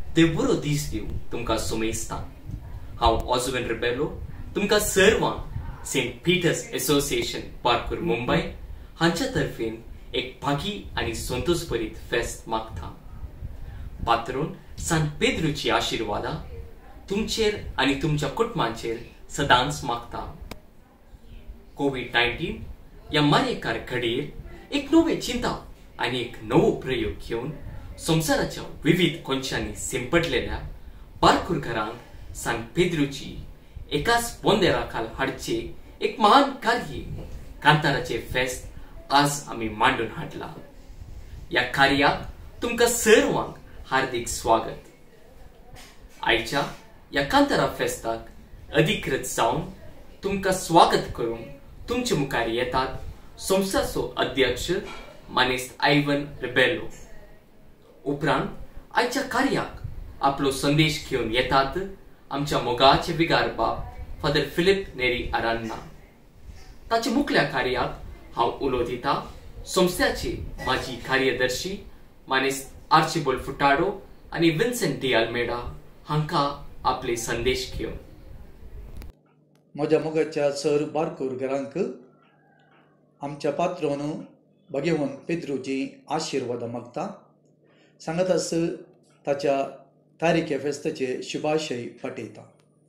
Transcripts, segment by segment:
देव बरो दीस दिव तुमकां सुमेस्तां। हांव ऑजवेन रिबेलो तुमकां सर्वांक saint Peter's association Barkur Mumbai हांच्या तर्फेन एक भागी आनी संतोष भरीत फेस्त मागता। पात्रोन सांत पेद्रूची आशिर्वादा तुमचेर आनी तुमच्या कुटुंबांचेर सदांच मागता। कोविड-19 ह्या मारेकार घडयेर एक नवे चिंता आनी एक नवो प्रयोग घेवन संवसाराच्या विविध कोनशांनी शिंपडलेल्या बारकुरकारांक सांत पेद्रूची एकाच बोंदेराखाल हाडचे एक महान कार्य कांताराचे फेस्त आज आमी मांडून हाडला। ह्या कार्याक तुमकां सर्वांक हार्दिक स्वागत। आयच्या ह्या कांतारा फेस्ताक अधिकृत जावन तुमकां स्वागत करून तुमचे मुखार येतात संस्थाचो अध्यक्ष मानेस्त आयवन रिबेलो। उपरांत आयच्या कार्याक आपलो संदेश घेवन येतात आमच्या मोगाचे विगार बाब फादर फिलिप नेरी आरान्ना। ताच्या मुखल्या कार्याक हांव उलो दिता संस्थाचे माजी कार्यदर्शी मानेस्त आर्चिबोल्ड फुटाडो आनी विन्सेंट डी आल्मेडा हांकां आपले संदेश घेवन। म्हज्या मोगाच्या सर बारकुरकारांक आमच्या पात्रोन भगवंत पेद्रूची आशिर्वाद मागता। सांगातास ताच्या तारीखे फेस्ताचे शुभाशय पाठयता।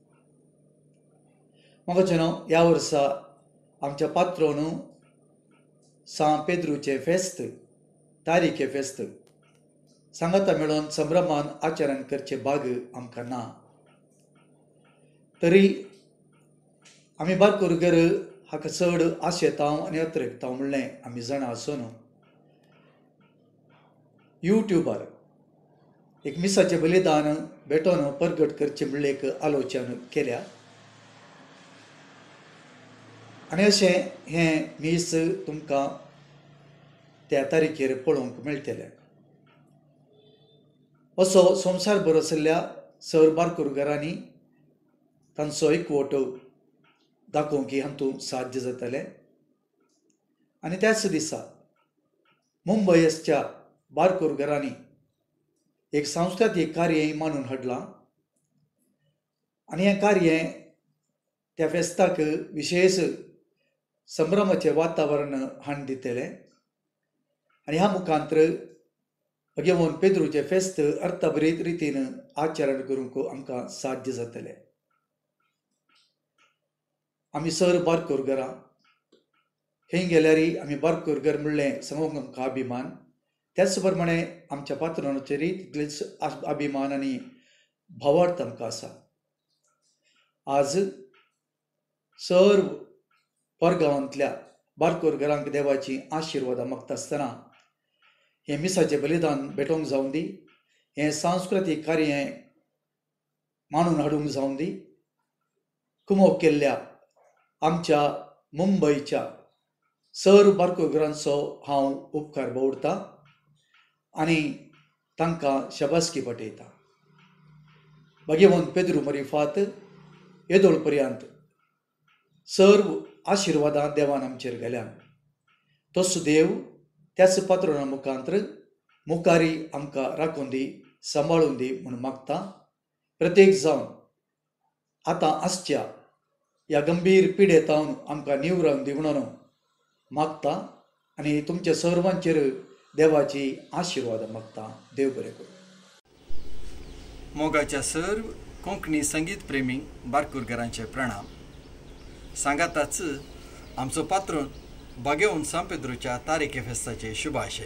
मोगाचेनो ह्या वर्सा आमच्या पात्रोन सांत पेद्रूचे फेस्त तारीखे फेस्त सांगाता मेळोन संभ्रमान आचरण करचे भाग आमकां ना। तरी आमी बारकुरकार हाका चड आशेतांव आनी अत्रेकतांव म्हणलें आमी जाणा आसून यूट्यूबार एक मिसाचे बलिदान भेटोवन परगट करचे म्हणले एक आलोचन केल्या आनी अशें हें मीस तुमकां त्या तारीखेर पळोवंक मेळटलें। असो संवसारभर आशिल्ल्या सर बारकुरकारांनी तांचो एकवोट दाखोवंक हातूंत साध्य जातलें। आनी त्याच दिसा मुंबयच्या बारकुरकारांनी एक सांस्कृतीक कार्य मांडून हाडलां आनी हें कार्य त्या फेस्ताक विशेश संभ्रमाचें वातावरण हाडून दितलें आनी ह्या मुखांतर भगवंत पेद्रूचें फेस्त अर्थभरीत रितीन आचरण करूंक आमकां साध्य जातलें। आमी सर बारकुरकारां खंय गेल्यार आमी बारकुरकार म्हणलें सांगूंक आमकां अभिमान। त्याच प्रमाणे आमच्या पात्रोनाचेरय तितलेच अभिमान आनी भावार्थ आमकां आसा। आज सर्व परगांवांतल्या बारकुरकारांक देवाची आशिर्वाद मागता आसतना हें मिसाचें बलिदान भेटोवंक जावं दी, हें सांस्कृतीक कार्य मांडून हाडूंक जावं दी। कुमोग केल्ल्या आमच्या मुंबयच्या सर बारकुरकारांचो हांव उपकार बावडटां आनी तांकां शबासकी पाठयता। भगवंत पेद्रू मरिफात येदोळ पर्यंत सर्व आशिर्वादां देवान आमचेर घाल्या। तोच देव त्याच पात्रोना मुखांतर मुखारी आमकां राखून दी, सांबाळून दी म्हूण मागता। प्रत्येक जावन आतां आसच्या ह्या गंभीर पिडेतावन आमकां नीव रावन दी म्हणून मागता आनी तुमच्या सर्वांचेर देवाची आशिर्वाद मागता। देव बरें करूं। मोगाच्या सर्व कोंकणी संगीत प्रेमींक बारकुरकारांचे प्रणाम। सांगाताच आमचो पात्रोन भगवंत सांत पेद्रूच्या तारीखे फेस्ताचे शुभाशय।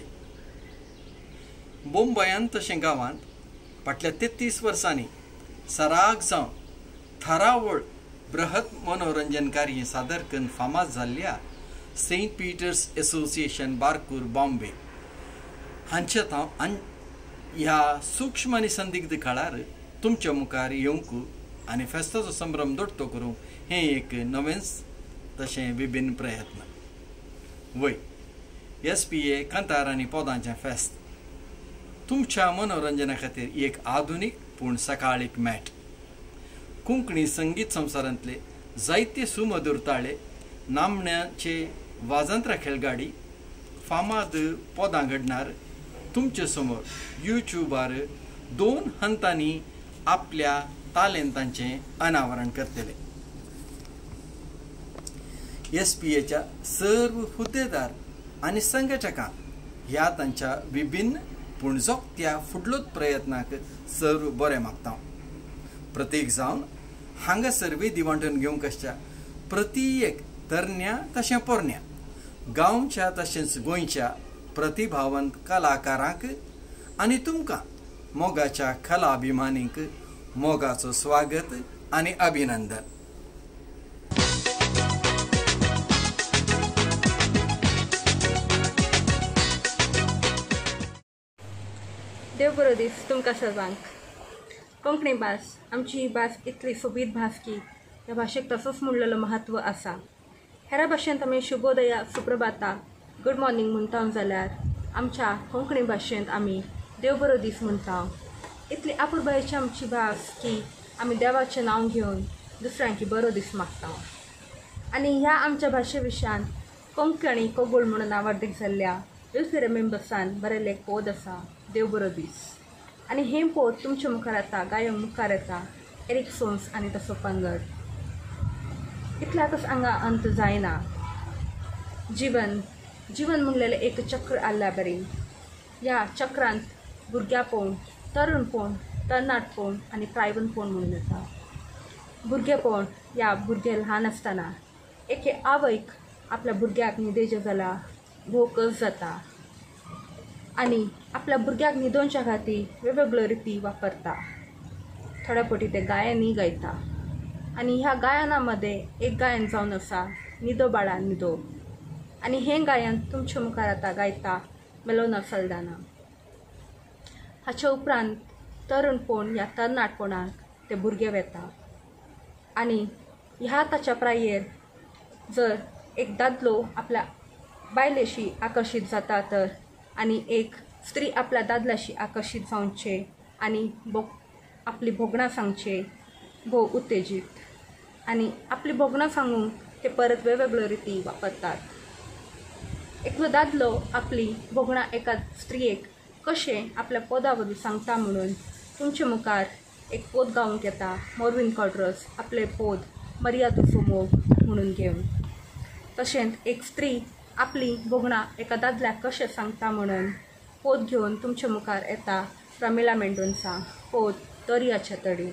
मुंबयांत तशें गांवांत फाटल्या 33 वर्सांनी सराग जावन थरावळ बृहत मनोरंजन कार्य सादर करून फामाद जाल्ल्या saint Peter's association Barkur Bombay हांचे ह्या सूक्ष्म आनी संदिग्ध काळार तुमच्या मुखार येवंक आनी फेस्ताचो संभ्रम दोट्टो करूंक हें एक नवेंच तशें विभिन्न प्रयत्न। वय SPA कांतार आनी पोदांचें फेस्त तुमच्या मनोरंजना खातीर एक आधुनीक पूण सकाळीक मॅट। कोंकणी संगीत संवसारांतले जायते सुमधुर ताळे, नामण्याचे वाजंत्रा खेळगाडी, फामाद पोदां घडणार तुमचे समोर यूट्यूबार 2 हंतांनी आपल्या तालेंतांचे अनावरण करतले. SPAच्या सर्व हुद्देदार आणि संघटकांक ह्या तांच्या विभिन्न पूण जोगत्या फुडलोच प्रयत्नाक सर्व बरें मागता. प्रत्येक जावन हांगासर वेदी वांटून घेवंक आसच्या प्रत्येक तरण्या तशें पोरण्या गांवच्या तशेंच गोंयच्या प्रतिभावंत कलाकारांक आनी तुमकां मोगाच्या कला अभिमानींक मोगाचो स्वागत आनी अभिनंदन. देव बरो दीस तुमकां सर्वांक. कोंकणी भास आमची ही भास इतली सोबीत भास की ह्या भाशेक तसोच म्हणलेलो महत्व आसा. हेरा भाशेंत आमी शुभोदया, सुप्रभाता, गुड मॉर्निंग म्हणटा जाल्यार आमच्या कोंकणी भाशेंत आमी देव बरो दीस म्हणटा. इतली आपुरबायेची आमची भास की आमी देवाचें नांव घेवन दुसऱ्यांक बरो दीस मागता. आनी ह्या आमच्या भाशे विशयान कोंकणी कोगुळ म्हणून नांवार्दीक जाल्ल्या वेलफेअर मेंबर्सान बरयल्लें एक पोद आसा, देव बरो दीस. आनी हें पोद तुमच्या मुखार येता, गायक मुखार येता एरिक सोन्स आनी ताचो पंगड. इतल्याकच हांगा अंत जायना. जीवन म्हणलेलें एक चक्र आसल्या बरी. ह्या चक्रांत भुरग्यापण, तरुणपण, तरणाटपण आनी प्रायवणपण म्हणून येता. भुरगेपण ह्या भुरगे ल्हान आसतना एके आवयक आपल्या भुरग्याक न्हिदेचें जाल्यार भोव कस जाता आनी आपल्या भुरग्याक न्हिदोवच्या खातीर वेगवेगळ्यो रिती वापरता. थोड्या फावटी ते गायनूय गायता. आनी ह्या गायना मदें एक गायन जावन आसा न्हिदो बाळा न्हिदो. आनी हें गायन तुमच्या मुखार आतां गायता मेलोना सल्दाना. हाच्या उपरांत तरुणपण ह्या तरणाटपणाक ते भुरगे वेता. आनी ह्या ताच्या प्रायेर जर एक दादलो आपल्या बायलेशी आकर्शीत जाता तर आनी एक स्त्री आपल्या दादल्याशी आकर्शीत जावचे आनी आपली भोगणां सांगचे भोव उत्तेजीत. आनी आपली भोगणां सांगूंक ते परत वेगवेगळ्यो रिती वापरतात. एकलो दादलो आपली भोगणां एका स्त्रियेक कशें आपल्या पोदा वरवीं सांगता म्हणून तुमचे मुखार एक पोद गावंक येता. मॉर्विन कॉड्रस आपले पोद मर्यादेचो मोग म्हणून घेवन. तशेंच एक स्त्री आपली भोगणां एका दादल्याक कशें सांगता म्हणून पोद घेवन तुमच्या मुखार येता. प्रमिला मेंडोन्सा पोद दर्याच्या तडी.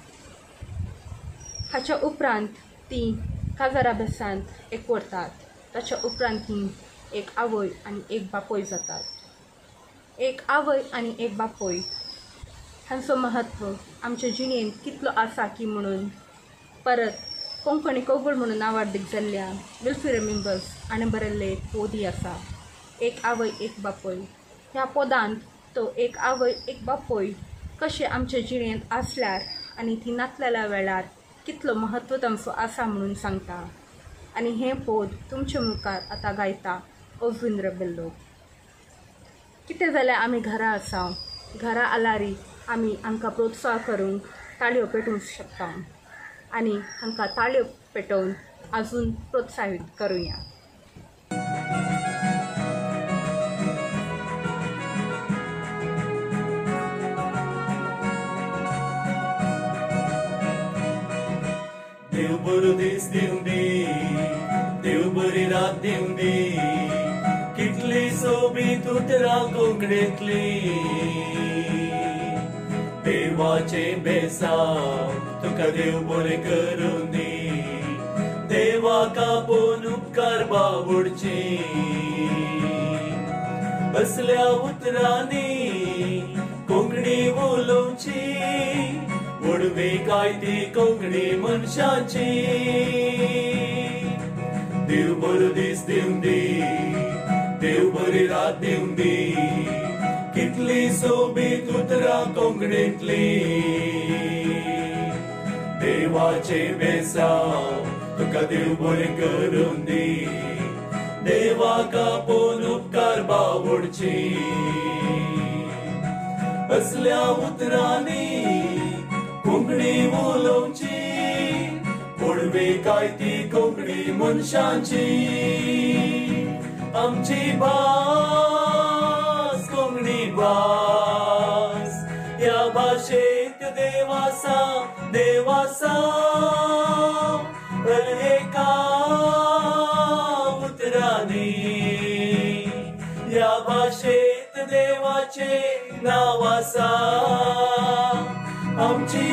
हाच्या उपरांत ती काजार अभ्यासांत एकवटात. ताच्या उपरांत ती एक आवय आनी एक बापोय जातात. एक आवय आनी एक बापोय हांचो महत्व आमच्या जिणेंत कितलो आसा की म्हणून परत कोंकणी कोगुळ म्हणून नांवार्दीक जाल्ल्या वेलफेअर मेंबर्स आनी बरयल्ले पोदी आसा, एक आवय एक बापोय. ह्या पोदांत तो एक आवय एक बापोय कशें आमच्या जिणेंत आसल्यार आनी ती नातलेल्या वेळार कितलो महत्व तांचो आसा म्हणून सांगता. आनी हें पोद तुमच्या मुखार आतां गायता ओजविंद्र बेल्लो. कितें जाल्यार आमी घरा आसा. घरा आल्यारय आमी हांकां प्रोत्साह करूंक ताळयो पेटोवंक शकता आनी हांकां ताळयो पेटोवन आजून प्रोत्साहीत करुया. देव बरो दीस दिवं दी, देव बरी रात दिवं दी. कितली सोबीत उतरां कोंकणीतली. देवाचे बेसांव तुका देव बरें करूं दी. देवाक आपोवन उपकार बावडची. असल्या उतरांनी कोंकणी उलोवची. उडवी काय ती कोंकणी मनशाची. देव बरो दीस दिवं दी, देव बरी रात दिवं दी. कितली सोबीत उतरां कोंकणीतली. देवाचे बेसांव तुका देव बरें करूं दी. देवाक आपोवन उपकार बावडची. असल्या उतरांनी कोंकणी उलोवची. उडवी काय ती कोंकणी मनशांची. आमची भास कोंकणी भास. ह्या देवासा देवासा एका उतराने या भाषेत देवाचे नाव आसा आमची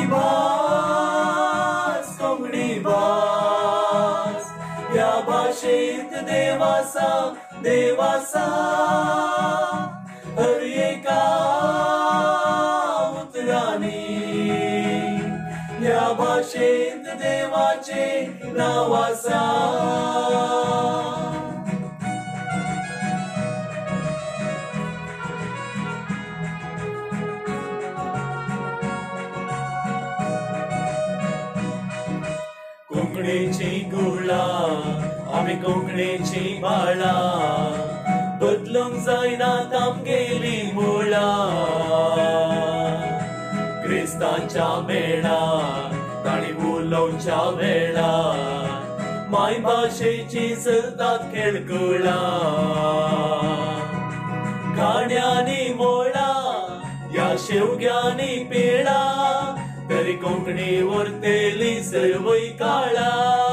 भास कोंकणी भास या भाषेत देवासा देवासा हर एका उतराने या भाषेत देवाचे नाव आसा कोंकणीची गुळा आमी कोंकणीची बाळा बदलूंक जायना तामगेली मुळा क्रिस्तांच्या मेळा ताणी उलोवच्या वेळा माय भाशेची चलतात खेळकुळा खाण्यानी मोळा या शेवग्यांनी पेळा तरी कोंकणी उरतेली सर्वय काळा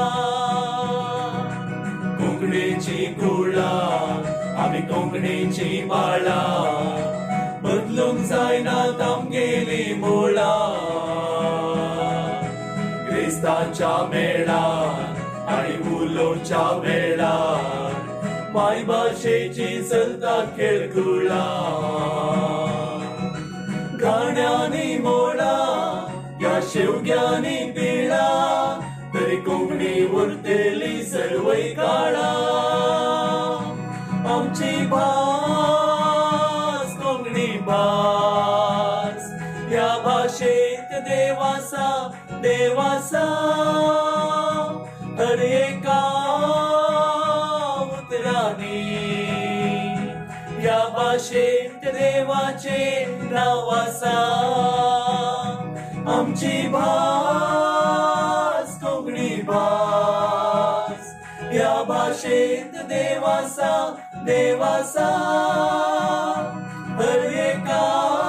कोंकणीची गुळा आमी कोंकणीची बाळा बदलूंक जायना तामगेली मुळा क्रिस्तांच्या मेळा आनी उलोवच्या वेळा माय भाशेची चलतात खेळकुळा गाण्यांनी मोळा या शेवग्यांनी पिळा तरी कोंकणी उरतेली सर्वय काळा आमची भास कोंकणी भास या भाषेत देवासा देवासा हर एका उतराने या भाषेत देवाचे नाव आसा आमची भास कोंकणी भास या भाषेत देवासा देवासा हर एका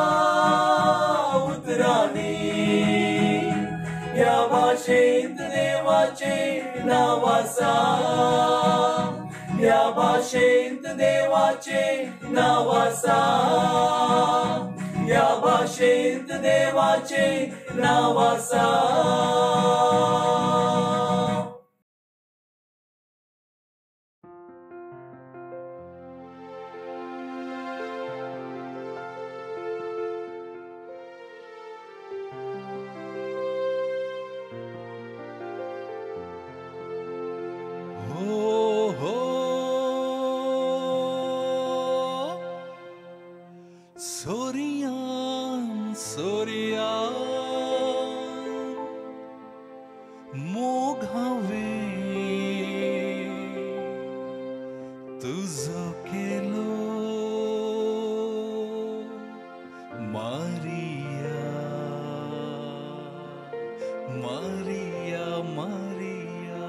उतराने या भाषेत देवाचे नाव आसा या भाषेत देवाचे नाव आसा या भाषेत देवाचे नाव आसा सोरियान सोरियान मोग हांवें तुजो केलो मारिया मारिया मारिया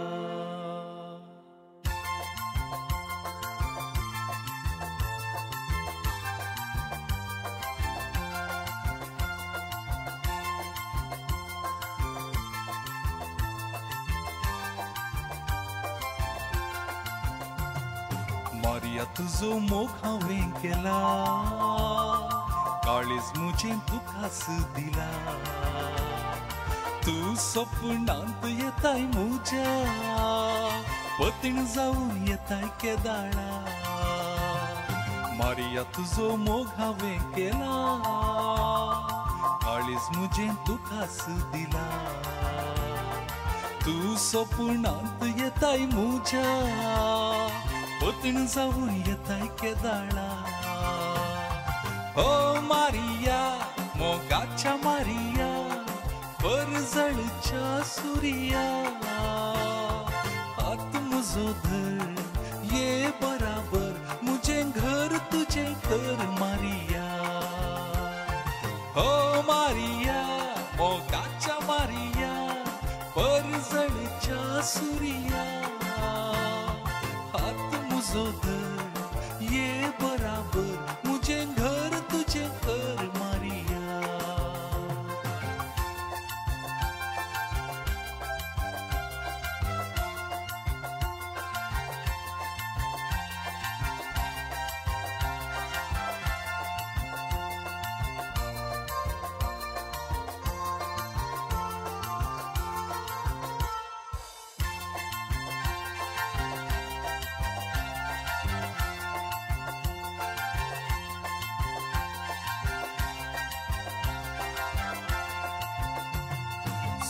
मारिया तुझो मोग हांवें केला काळीज मुजें तुकाच दिला तू सपनांत येताय मुज्या पतीण जावन येताय केदाळा मारिया तुझो मोग हांवें केला काळीज मुजें तुकाच दिला तू सपनांत येताय मुज्या पतीण जावन येताय केदाळा ओ मारिया मोगाच्या मारिया परजळच्या सुरिया हात मुजो धर ये बराबर मुझे घर तुझे कर मारिया हो मारिया मोगाच्या मारिया परजळच्या सुरिया हात मुझो धर ये बराबर मुझे घर तुझे कर मारिया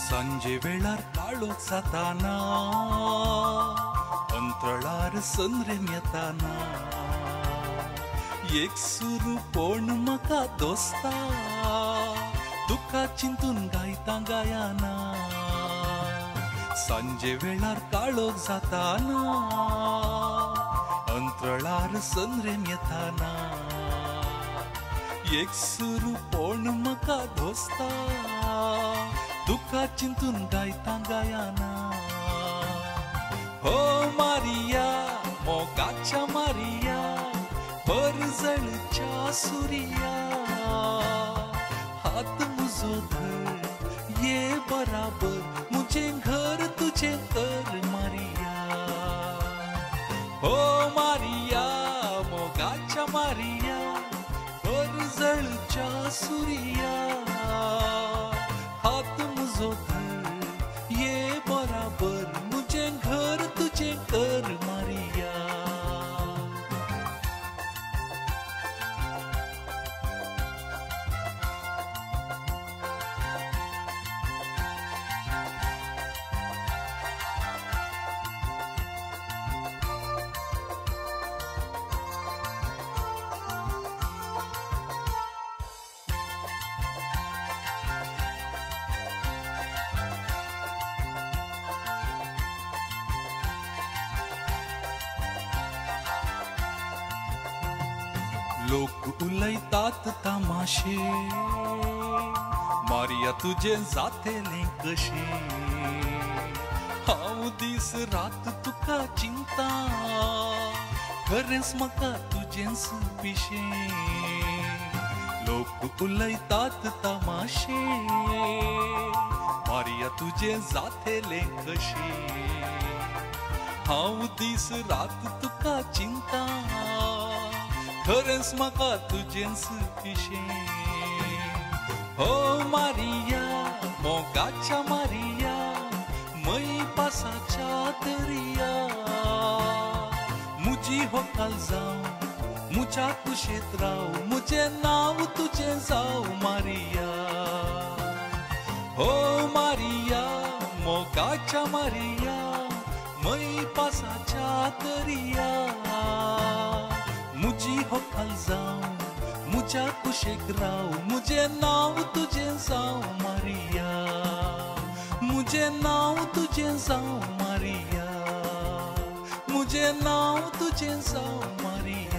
सांजे वेळार काळोख जाताना अंतराळार संद्रेम येताना एक सुरू कोण म्हाका दोस्ता तुका चिंतून गायता गायाना सांजे वेळार काळोख जाताना अंतराळार संद्रेम येताना एक सुरू कोण म्हाका दोस्ता तुका चिंतून गायता गायाना हो मारिया मोगाच्या मारिया परजळच्या सुरिया हात मुजो धर ये बराबर मुझे घर तुझे कर मारिया हो मारिया मोगाच्या मारिया परजळच्या सुरिया हात मुझो धर ये बराबर मुझे घर तुझे कर मारिया लोक उलयतात तमाशे मारिया तुझे जातेले कशे हांव दीस रात तुका चिंता खरेंच म्हाका तुजेंच पिशे लोक उलयतात तमाशे मारिया तुझे जातेले कशे हांव दीस रात तुका चिंता खरेंच म्हाका तुजेंच पिशे हो मारिया मोगाच्या मारिया मई पासाच्या दर्या मुजी होकाल जावं मुझ्या कुशेत राव मुझे नाव तुझे जाव मारिया हो मारिया मोगाच्या मारिया मई पासाच्या दर्या मुझी होकाल जाऊं मुझ्या कुशेक राव मुझे नाव तुझे जाव मारिया मुझे नाव तुझे जाव मारिया मुझे नाव तुझे जाव मारिया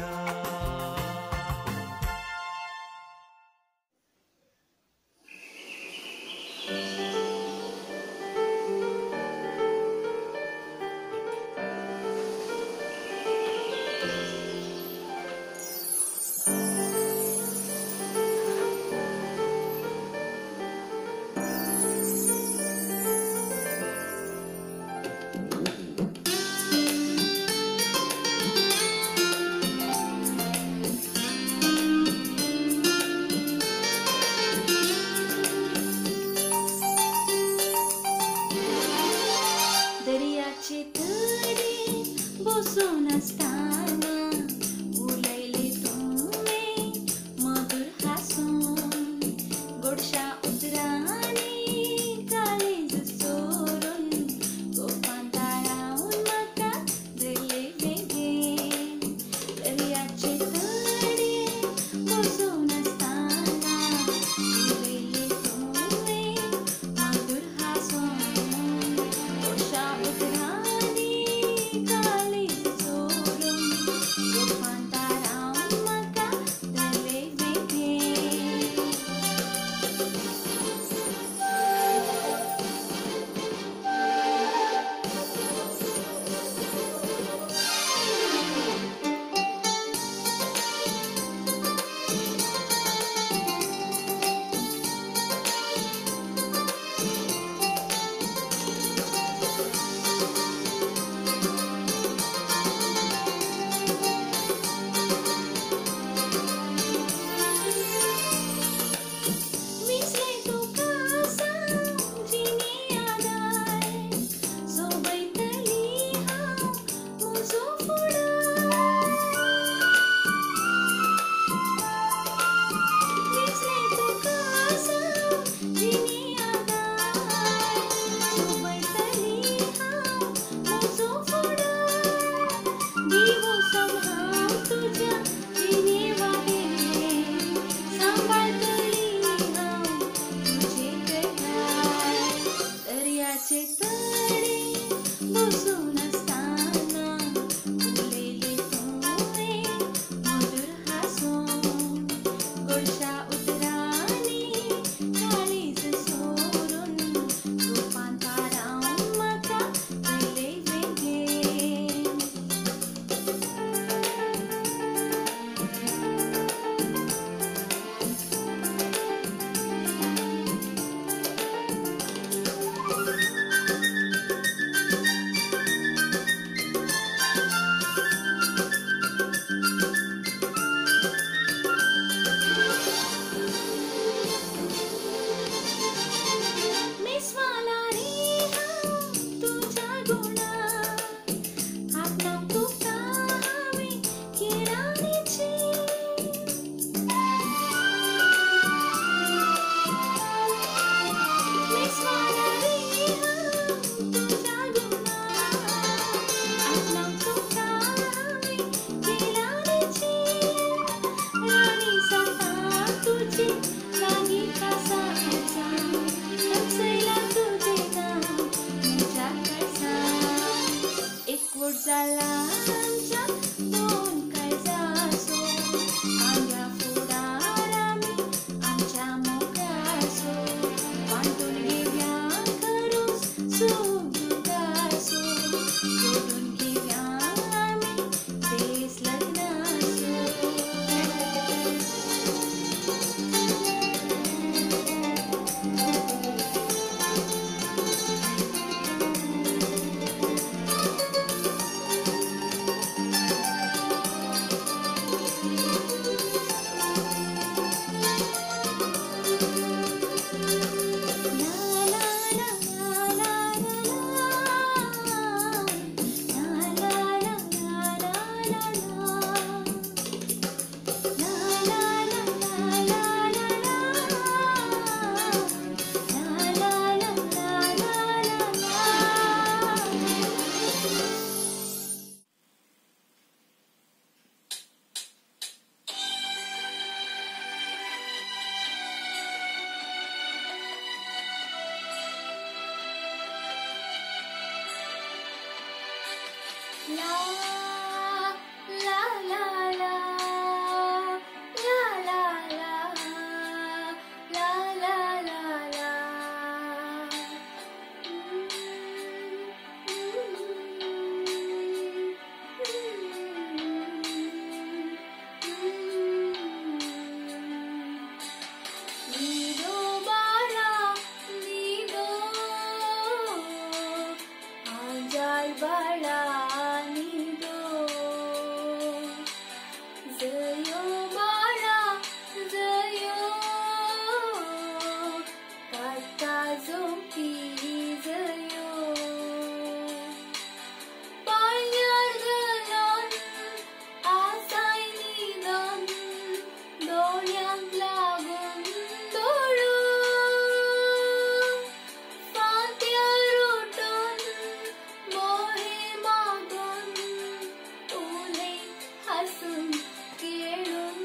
पासून खेळून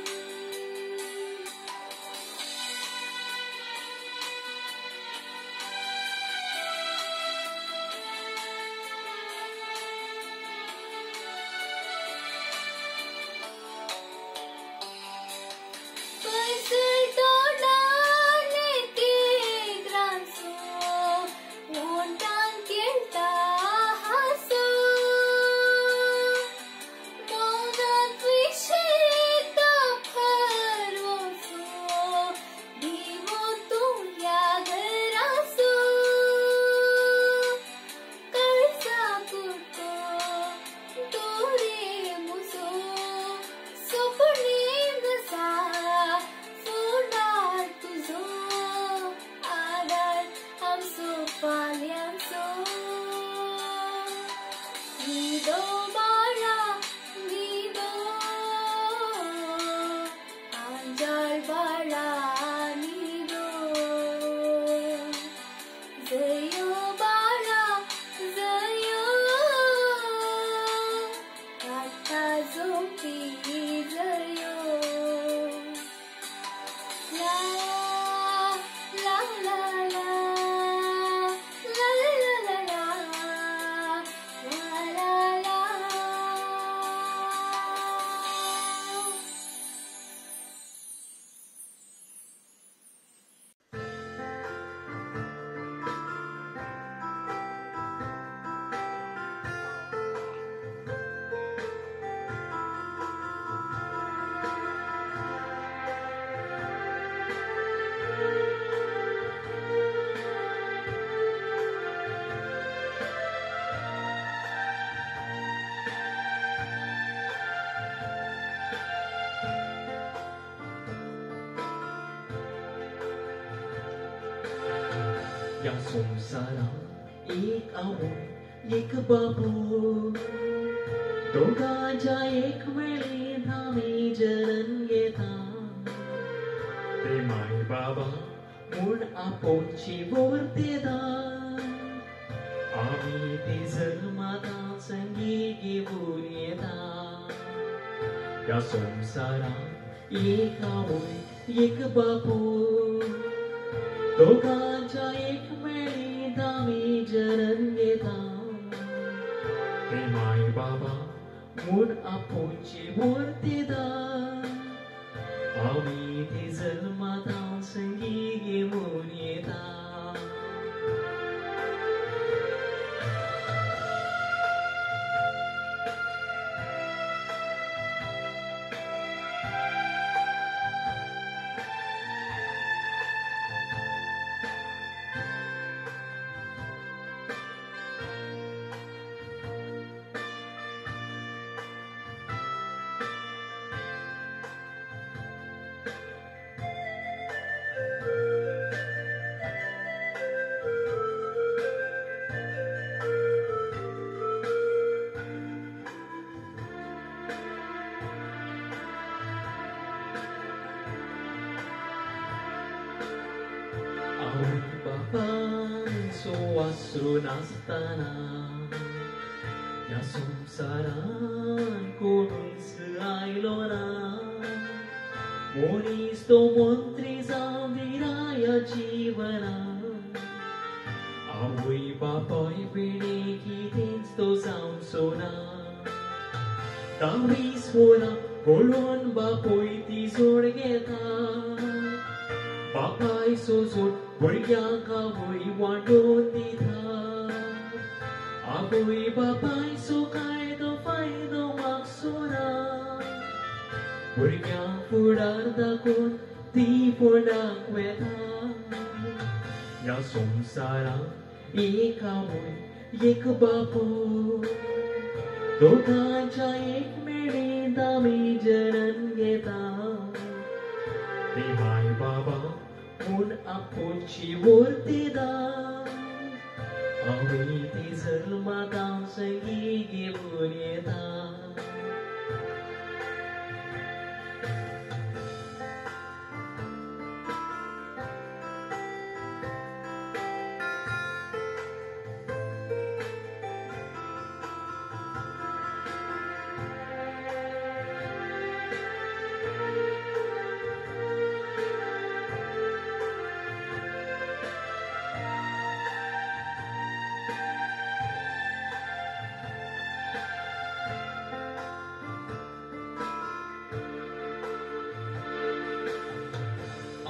या संसारात एक आवड एक बाबू दोघांच्या एक वेळी धामी जरण घेता ते माय बाबा म्हूण आपोवची वर्तेदा आमी ती जल्माता संगी घेवन येता या संसारात एक आवड एक बाबू दोघांच्या एक मेळी धामी जरण घेता ते माय बाबा म्हूण आपोवची वर्तेदा आमी ती जल्माता संगी घेवन येता बाबांचो वासरू नासतना या संवसारान कोणूच आयलो ना मनीस तो मंत्री जावन ह्या जिवनान आवय बापाय पिणे कितेंच तो जावन सोना 20 वरां पळोवन बापोय ती जोड घेता बापाय सोजून भुरग्यांक आवय वांटून दिता आवय बापाय सो काय तो फायदो मागसोना भुरग्यांक फुडार दाखोवन ती फुडाक वेता ह्या संवसारांत एक आवय एक बापूय दोघांच्या एक मेळी आमी जरण घेता ते माय बाबा म्हूण आपोवची वर्तेदा आमी ती जल्माता संगी घेवन येता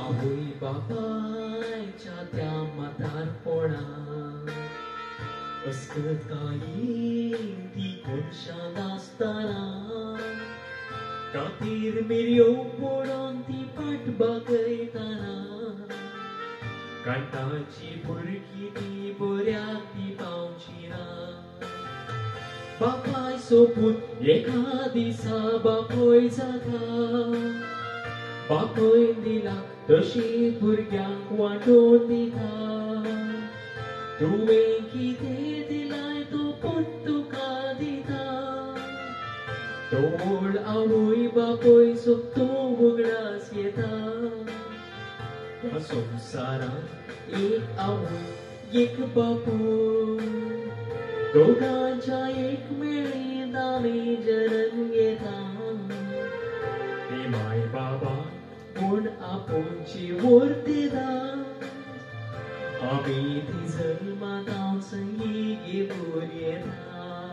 आवय बापायच्या त्या म्हातारपणा अस्कत काही ती कोनशां नासतना कातीर मिरयो पडोन ती फाट बागयतना कांटाची भुरगी ती बऱ्याक ती पावची ना बापाय सोपून एका दिसा बापोय जागा बापोय दिला तशी भुरग्यांक वांटोन दिता तुवें कितें दिलाय तो पण तुका दिता तोड आवय बापोय सोबतो वगडास येता ह्या संवसारांत एक आवय एक बापूय दोगांच्या एक मेळी दावे जन्म घेता ती माय बाबा म्हूण आपुणची वर्तेदा आमी ती जल्मात संगी घेवन येता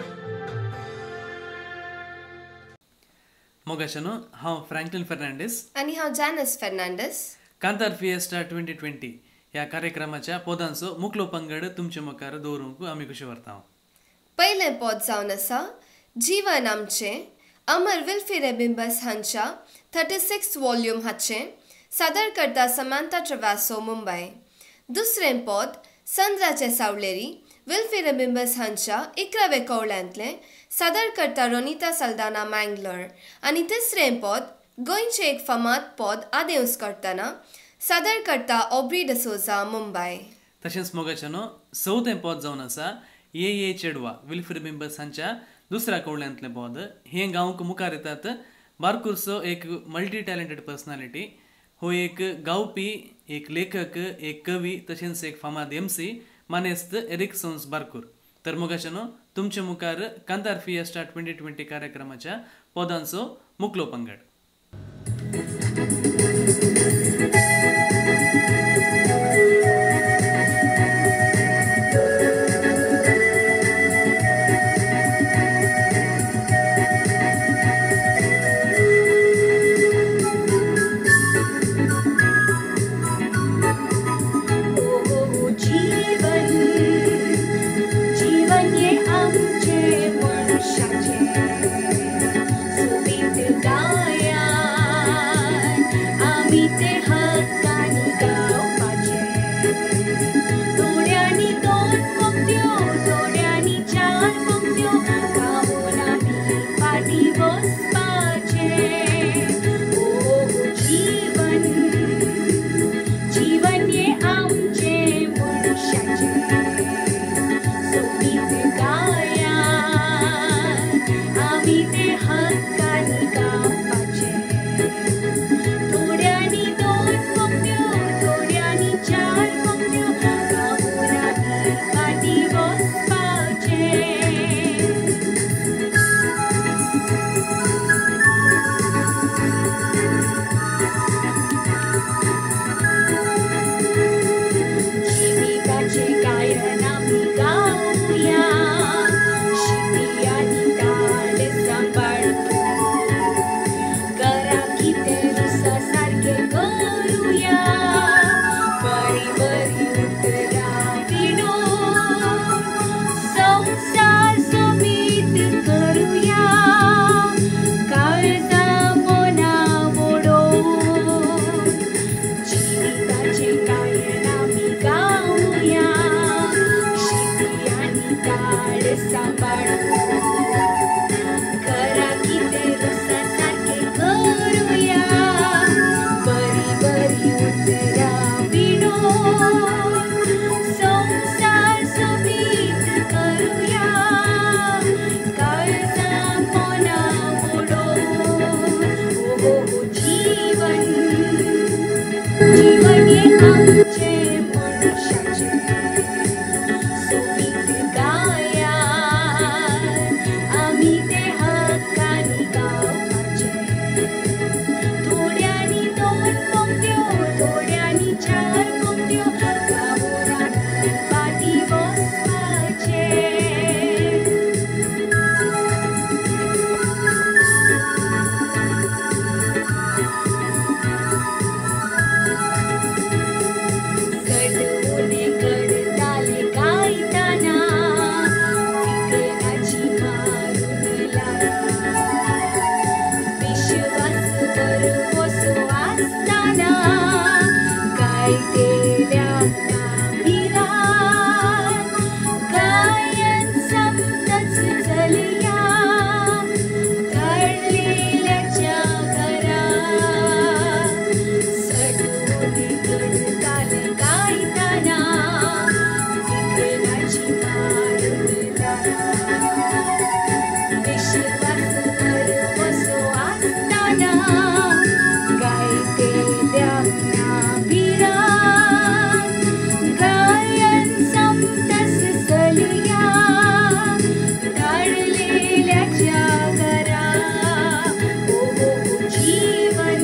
मोगाशनो हांव फ्रँकलिन फर्नांडीस आणि हांव जॅनिस फर्नांडीस कांतार फिएस्टा 2020 ह्या कार्यक्रमाच्या पदांचो मुखलो पंगड तुमचे मुखार दवरूंक आमी कशें व्हरता. पयलें पद जावन आसा जीवन आमचें अमर विल्फी बिंबस हांच्या 36 वॉल्यूम हाचें सादर करता समांता ट्रवासो मुंबय. दुसरें पद संद्राचे सावळेरी विल्फी बिंबस हांच्या 11वे कवळ्यांतलें सादर करता रोनिता साल्दाना मँगलोर. आनी तिसरें पद गोंयचें एक फामाद पद आदेवस करतना सादर करता ऑब्री डिसोजा मुंबय. तशेंच मोगाचेनो चवथें पद जावन आसा ये चेडवा विल्फ्री बिंबस हांच्या दुसऱ्या कवळ्यांतलें पद. हें गांवक मुखार येतात बारकुरसो एक मल्टी टॅलेंटेड पर्सनॅलिटी. हो एक गावपी, एक लेखक, एक कवी, तशेंच एक फामाद MC मानेस्त एरिक सोन्स बारकूर. तर मोगाचेनो तुमचे मुखार कांतार फिएस्टा 2020 कार्यक्रमाच्या पदांचो मुखलो पंगड. परवसो आसताना गायतेल्या गांभीरात गायन समतच चलया घडलेल्याच्या घरात सडोनी गणकाल गायताना विघ्नाची मारुतला विश्वास परवसो आसताना गायतेल्या गांभीरात गायन समतस चलया घडलेल्याच्या घरा ओ जीवन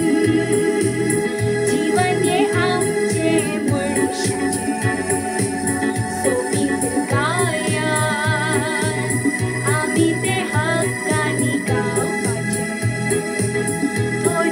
जीवन हे आमचे मनुष्याचे सोबीत गायान आम्ही ते Haqqani गावपाचे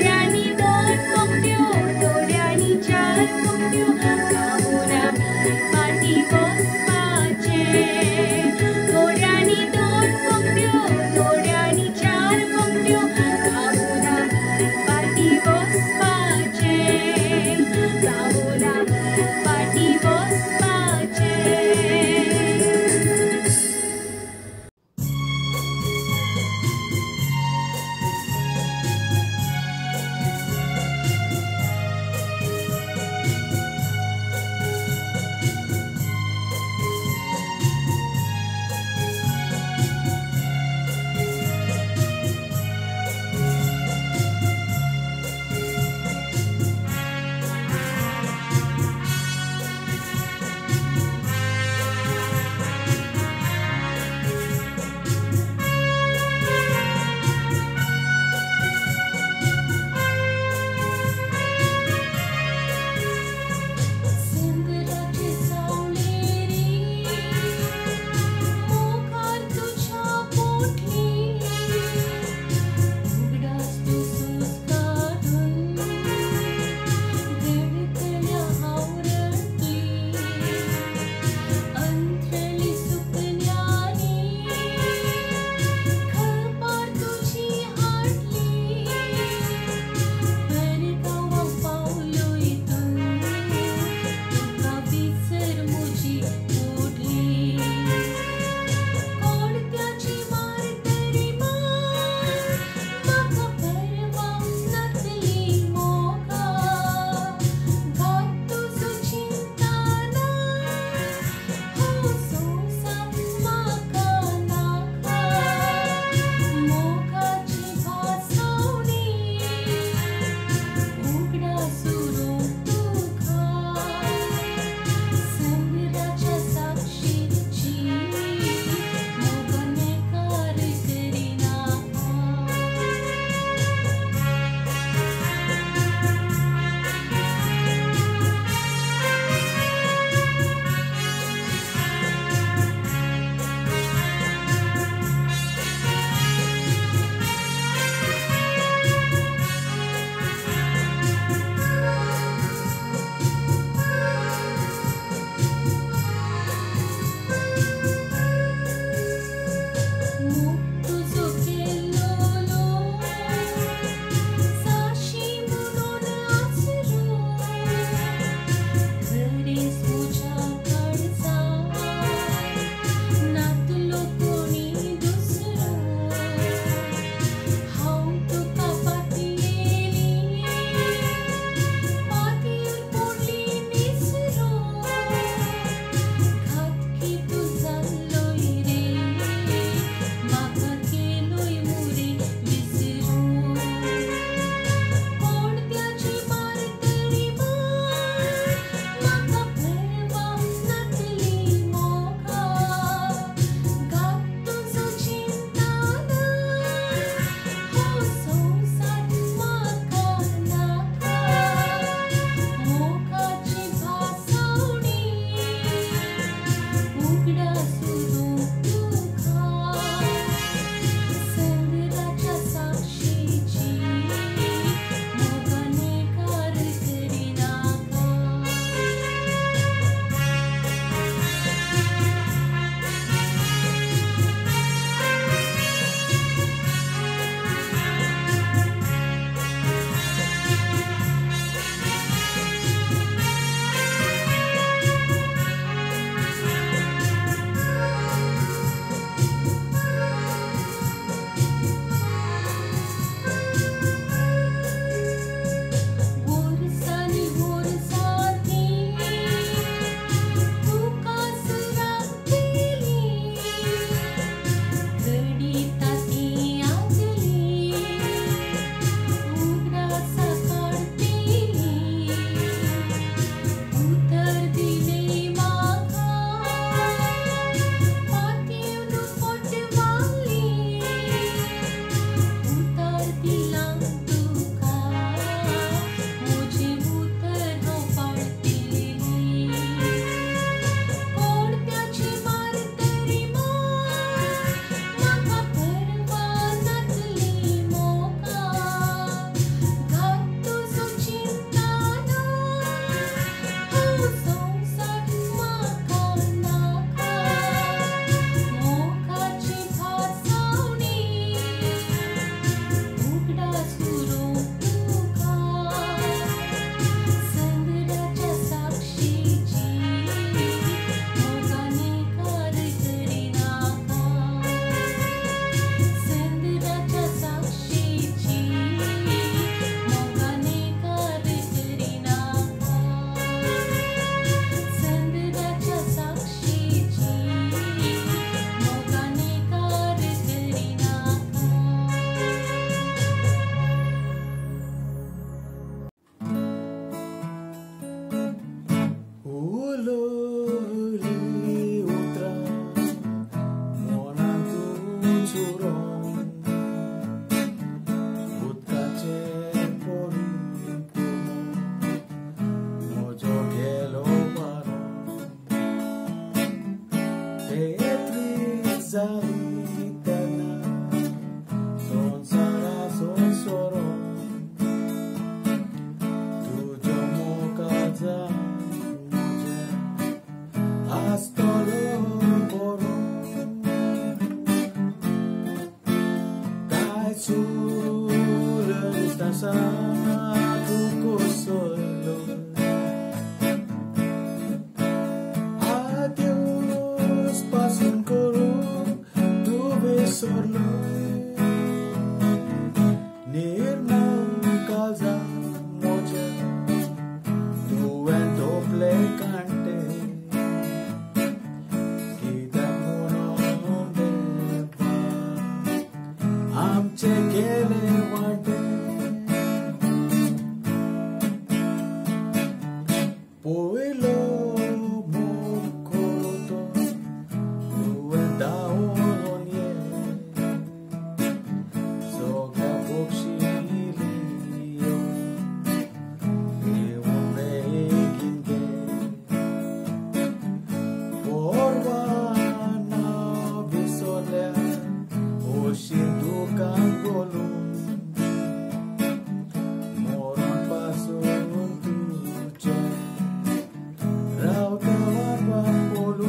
nasa tuko solo. Adios pasan koro tuve solo. Nirmo kaza moja tu en doble cante. Kita mono deva amche gele wate. Poilo mokoto tu en daon ye. Soga bokshiliyo ewo reginge. Porwa na visolea oshindu kangolu. Moron paso tuche rauta warwa polu.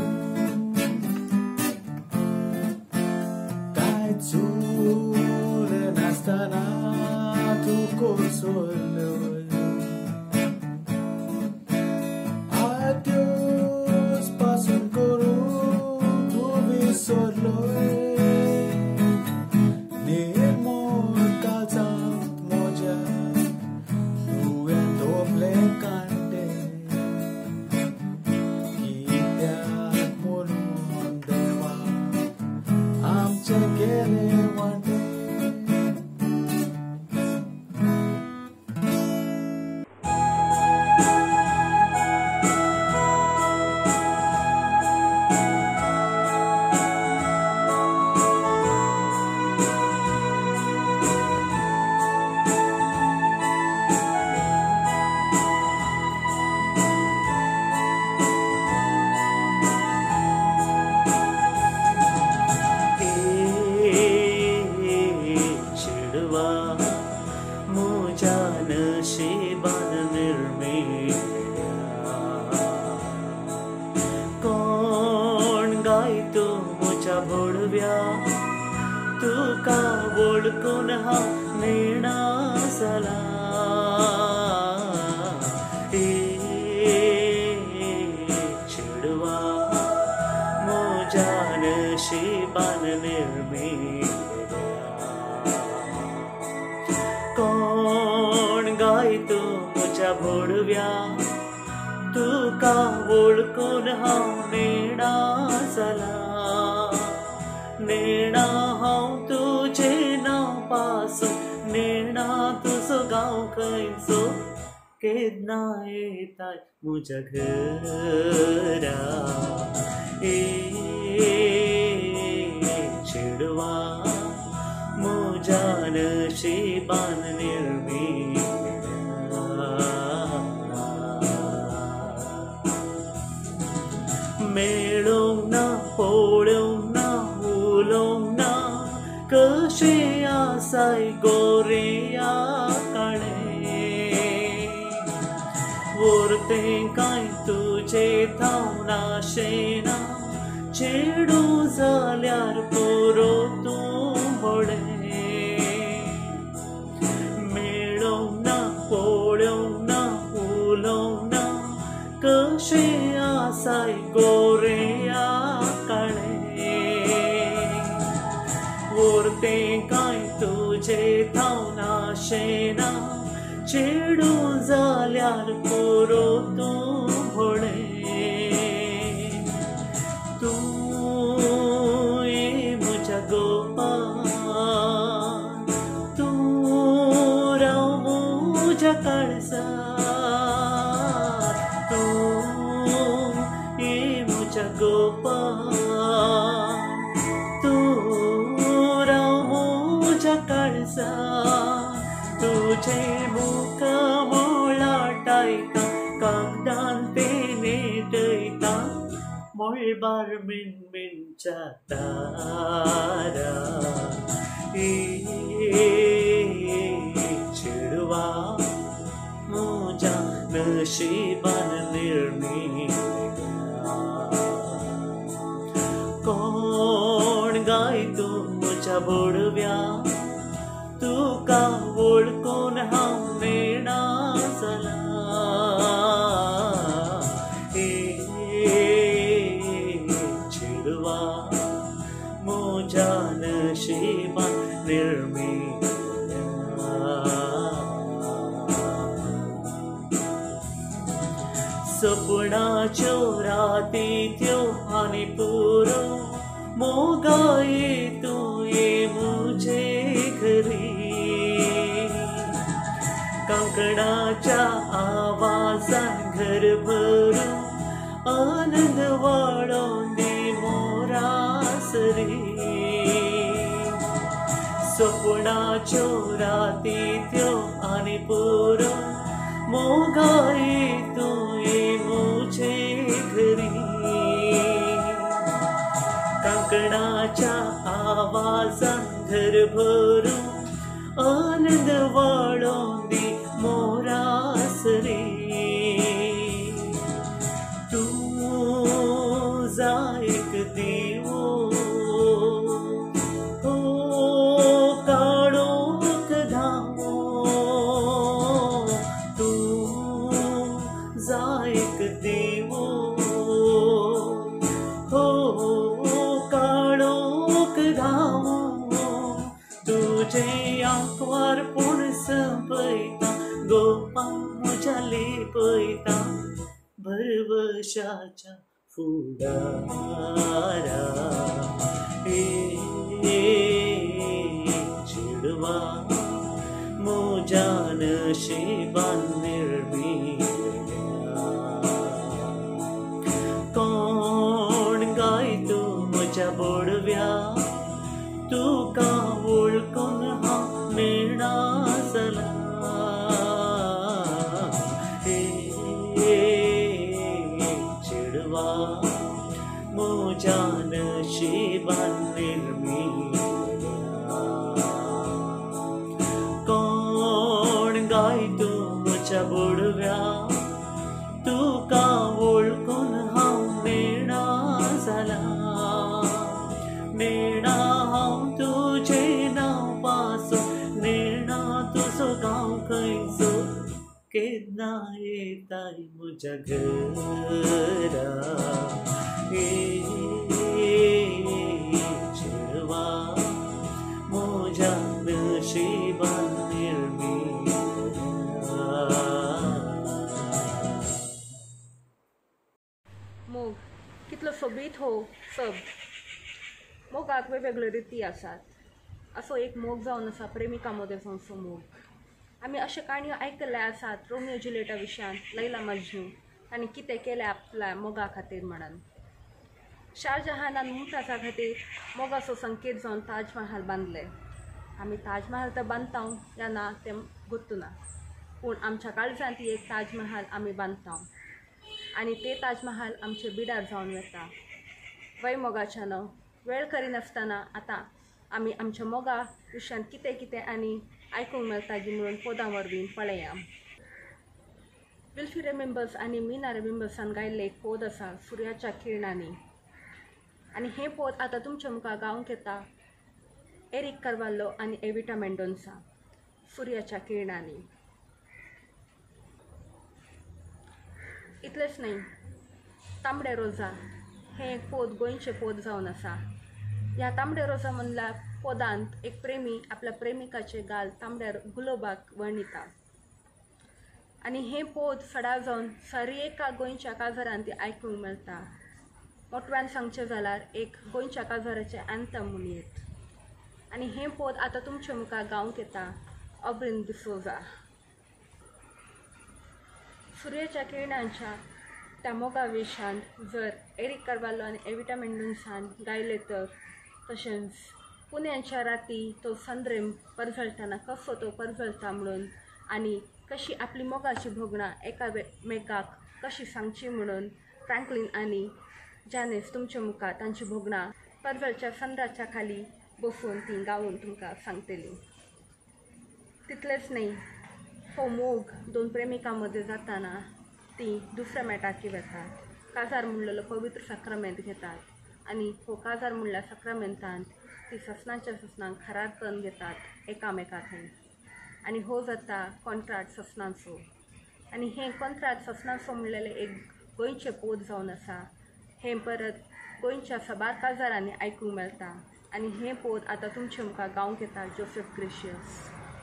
Kaitsule nastana tuko solo. Adios pasan koro tuve solo. Nirmo kalzant moja tu en doble cante. Kita monon deva amche gele wante. चिड़वा मुझा नशीबान निर्मिल्या कोण गाय तू मुझा भोडव्या तुका वळखून हांव नेणासला चिड़वा मुझा नशीबान निर्मिल्या कोण गाय तू मुझा भोडव्या तुका वळखून हांव नेणासला नेणा हांव तुझे नांव पासून नेणा तुजो गांव खंयचो केन्ना येताय म्हज्या घरा चिड़वा मुझा नशीबान निर्मिल्या मेळोंक ना पळोवंक ना उलोवंक ना कशें आसाय गोरेया काळे उरतें कांय तुजे थांव नाशेना चेडू जाल्यार पुरो तूं व्हडें मेळोंक ना पळोवंक ना उलोवंक ना कशें आसाय गोरेया काळे उरतें कांय तुजे थांव नाशेना चेडू जाल्यार पुरो तूं व्हडें तूं ये म्हज्या गोपाल तूं राव म्हज्या काळजांत तूं ये म्हज्या गोपाल तूं राव म्हज्या काळजांत तुझे मुख मोळाटायता कागदान पेनेटयता मोळबार मिणमिणच्या तारा चिड़वा मुझा नशीबान निर्मिल्या कोण गाय तू मुझा बोडव्या तुका वळखून हांव मेळना जाला चेडवा म्हज्या नशिबान सपनाच्यो राती त्यो आनी पुरो मोगाये तुये मुझे घरी कंकणाच्या आवाजान घर भरून आनंद वाडोवन दी मोरासरी सपनाच्यो राती त्यो आनी पुरो मोगाये तुये मुझे घरी कंकणाच्या आवाजान घर भरून आनंद वाडोवन दी मोरासरी तूं जाय एक दिवो काळोख धावो तूं जाय एक दिवो काळोख धावो तुझे आंकवार पूण संपयता गोपा म्हज्या लेपयता भरवशाच्या फुडारा चेडवा म्हज्या नशिबान कोण गाय तूं म्हज्या बोडव्या तुका वळखून हांव मेळना जाला चेडवा म्हज्या नशिबान कोण गाय तूं म्हज्या बोडव्या तुका वळखून हांव मेळना जाला मेळना हांव तुजें नांव पासून मेळना तुजो गांव खंयचो केन्ना येताय म्हज्या घरा चेडवा म्हज्या नशिबान मोग कितलो सोबीत हो सब मोगाक वेगवेगळ्यो रिती आसात असो एक मोग जावन आसा प्रेमिका मोदेसांचो मोग आमी अशे काणयो आयकल्ले आसात रोमियो जुलियटा विशयान लैला मजनू ताणें कितें केलें आपल्या मोगा खातीर म्हणून शाहजहानान मुमताजा खातीर मोगाचो संकेत जावन ताजमहाल बांदले आमी ताजमहाल तर बांदता या ना तें गुर्तू ना पूण आमच्या काळजांत ती एक ताजमहाल आमी बांदता आनी ते ताजमहाल आमचे बिडार जावन वता वय मोगाच्यान वेळ करिनासतना आतां आमी आमच्या मोगा विशयान कितें कितें आनी आयकूंक मेळटा गी म्हणून पोदां वरवीं पळया विल्फी रेमेंबर्स आनी मीना रेमेंबर्सान गायल्लें एक पोद आसा सुर्याच्या किरणांनी आनी हें पोद आतां तुमच्या मुखार गावंक येता एरिक कार्वालो आनी एविटा मेंडोन्सा सुर्याच्या किरणांनी इतलेंच न्हय तांबडे रोजा हें एक पोद गोंयचें पोद जावन आसा ह्या तांबडे रोजा म्हणल्या पोदांत एक प्रेमी आपल्या प्रेमिकाचे गाल तांबड्या गुलाबाक वर्णिता आनी हें पोद सडाव जावन सरिएका गोंयच्या काजारांत ती आयकूंक मेळटा मोटव्यान सांगचें जाल्यार एक गोंयच्या काजाराचें एंथम म्हूण येत आनी हें पोद आतां तुमच्या मुखार गावंक येता ऑब्रिन डिसोजा सुर्याच्या किरणांच्या त्या मोगा विशयान जर एरिक कार्वालो आनी एविटा मेंडोन्सान गायले तर तशेंच पुण्यांच्या राती तो संद्रेम परजळटना कसो तो परजळटा म्हणून आनी कशी आपली मोगाची भोगणां एका मेकाक कशी सांगची म्हणून फ्रँकलीन आनी जॅनेस तुमच्या मुखार तांची भोगणां परजळच्या संद्राच्या खाली बसून ती गावून तुमकां सांगतली तितलेंच न्हय हो मोग दोन प्रेमिकां मदें जाताना ती दुसऱ्या मेटाकी वेतात काजार म्हणलेलो पवित्र सक्रामेंत घेतात आनी हो काजार म्हणल्या सक्रामेंतांत ती ससनांच्या ससनांक खरारपण घेतात एकामेका थंय आनी हो जाता कॉन्ट्राक्ट ससनांचो आनी हे कॉन्ट्राक्ट ससनांचो म्हणलेले एक गोंयचे पोत जावन आसा. हे परत गोंयच्या सबार काजारांनी आयकूंक मेळटा आनी हे पोत आतां तुमचे मुखार गावंक येता. जोसेफ ग्रेशियस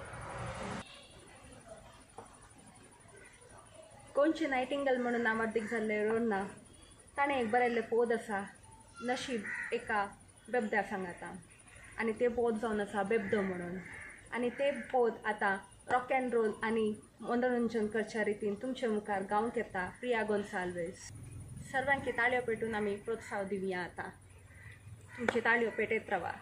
गोंयचे नायटिंगेल म्हणून नामांतीक जाल्ले रोडना ताणें एक बरयल्लें पोत आसा नशीब एका बेबद्या सांगाता आनी तें पोत जावन आसा बेबदो म्हणून. आनी तें पोत आतां रॉक अँड रोल आनी मनोरंजन करच्या रितीन तुमचे मुखार गावंक येता. प्रिया गोन्साल्वेस. सर्वांकी ताळयो पेटून आमी प्रोत्साह दिवया. आतां तुमची ताळयो पेटयत रावा.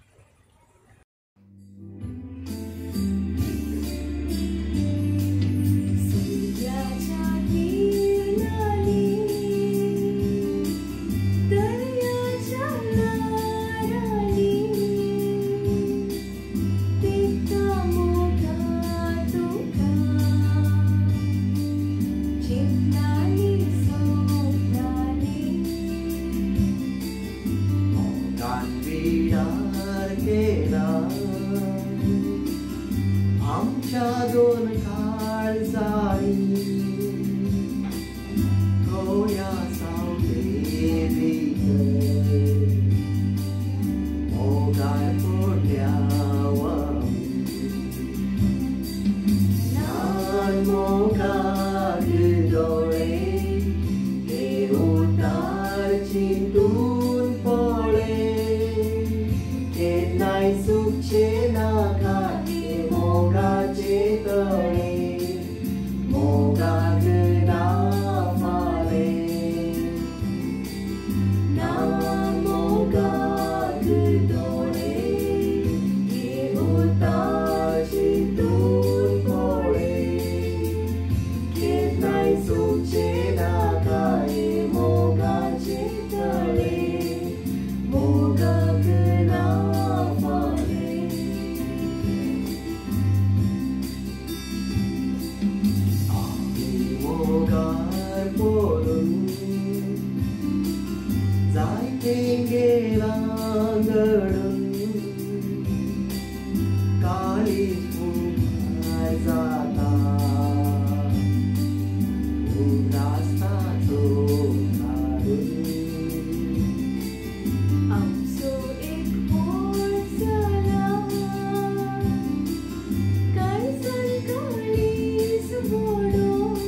आमच्या दोन काळजांनी गोंया सावले मोगार पडल्यावा ल्हान मोगार दोळे हे उतार चिंतून पळय केन्नाय सुखचे नाका मोगाचे तळे मोगाक ना फाले ना मोगाक दोळे हे उतार चिंतून पळय केन्नाय सुखचे नाका हे मोगाचे तळे मोगाक ना फाले. मोगार पडून जायते गेला घडून काळीज पुकार जाता उदासाचो काडून आमचो एक पोट जाला काळजान काळीज मोडून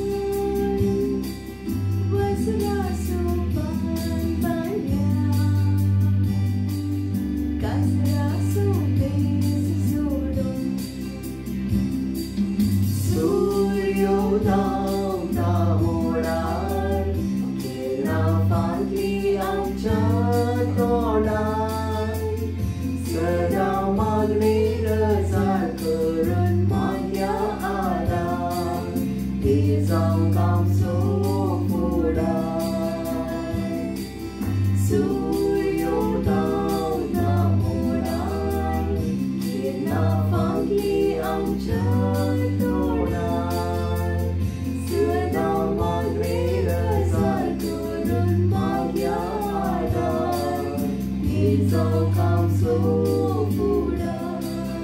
सदा मागणे रजार करून माग्या आदार ते जावं कामचो फुडार सूर्यो धांवता मोडार केन्ना फांकी आमच्या तोडार सदा मागणे रजार करून माग्या आदार ते जावं कामचो फुडार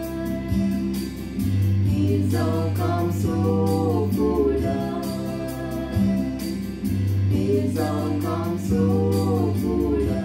ते जावं कामचो फुडार ते जावं कामचो फुडार.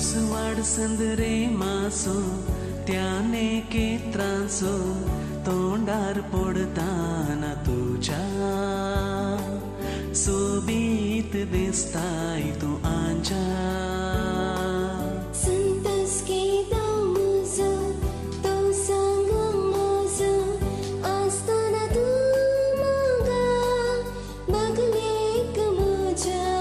उसवाड संदरे मासो त्याने के त्रासो तोंडार पडताना तुझ्या सोबीत दिसताय तू आंच्या संतस के दामोज तो सांग माझ असताना तू मागा बघलेक माझ्या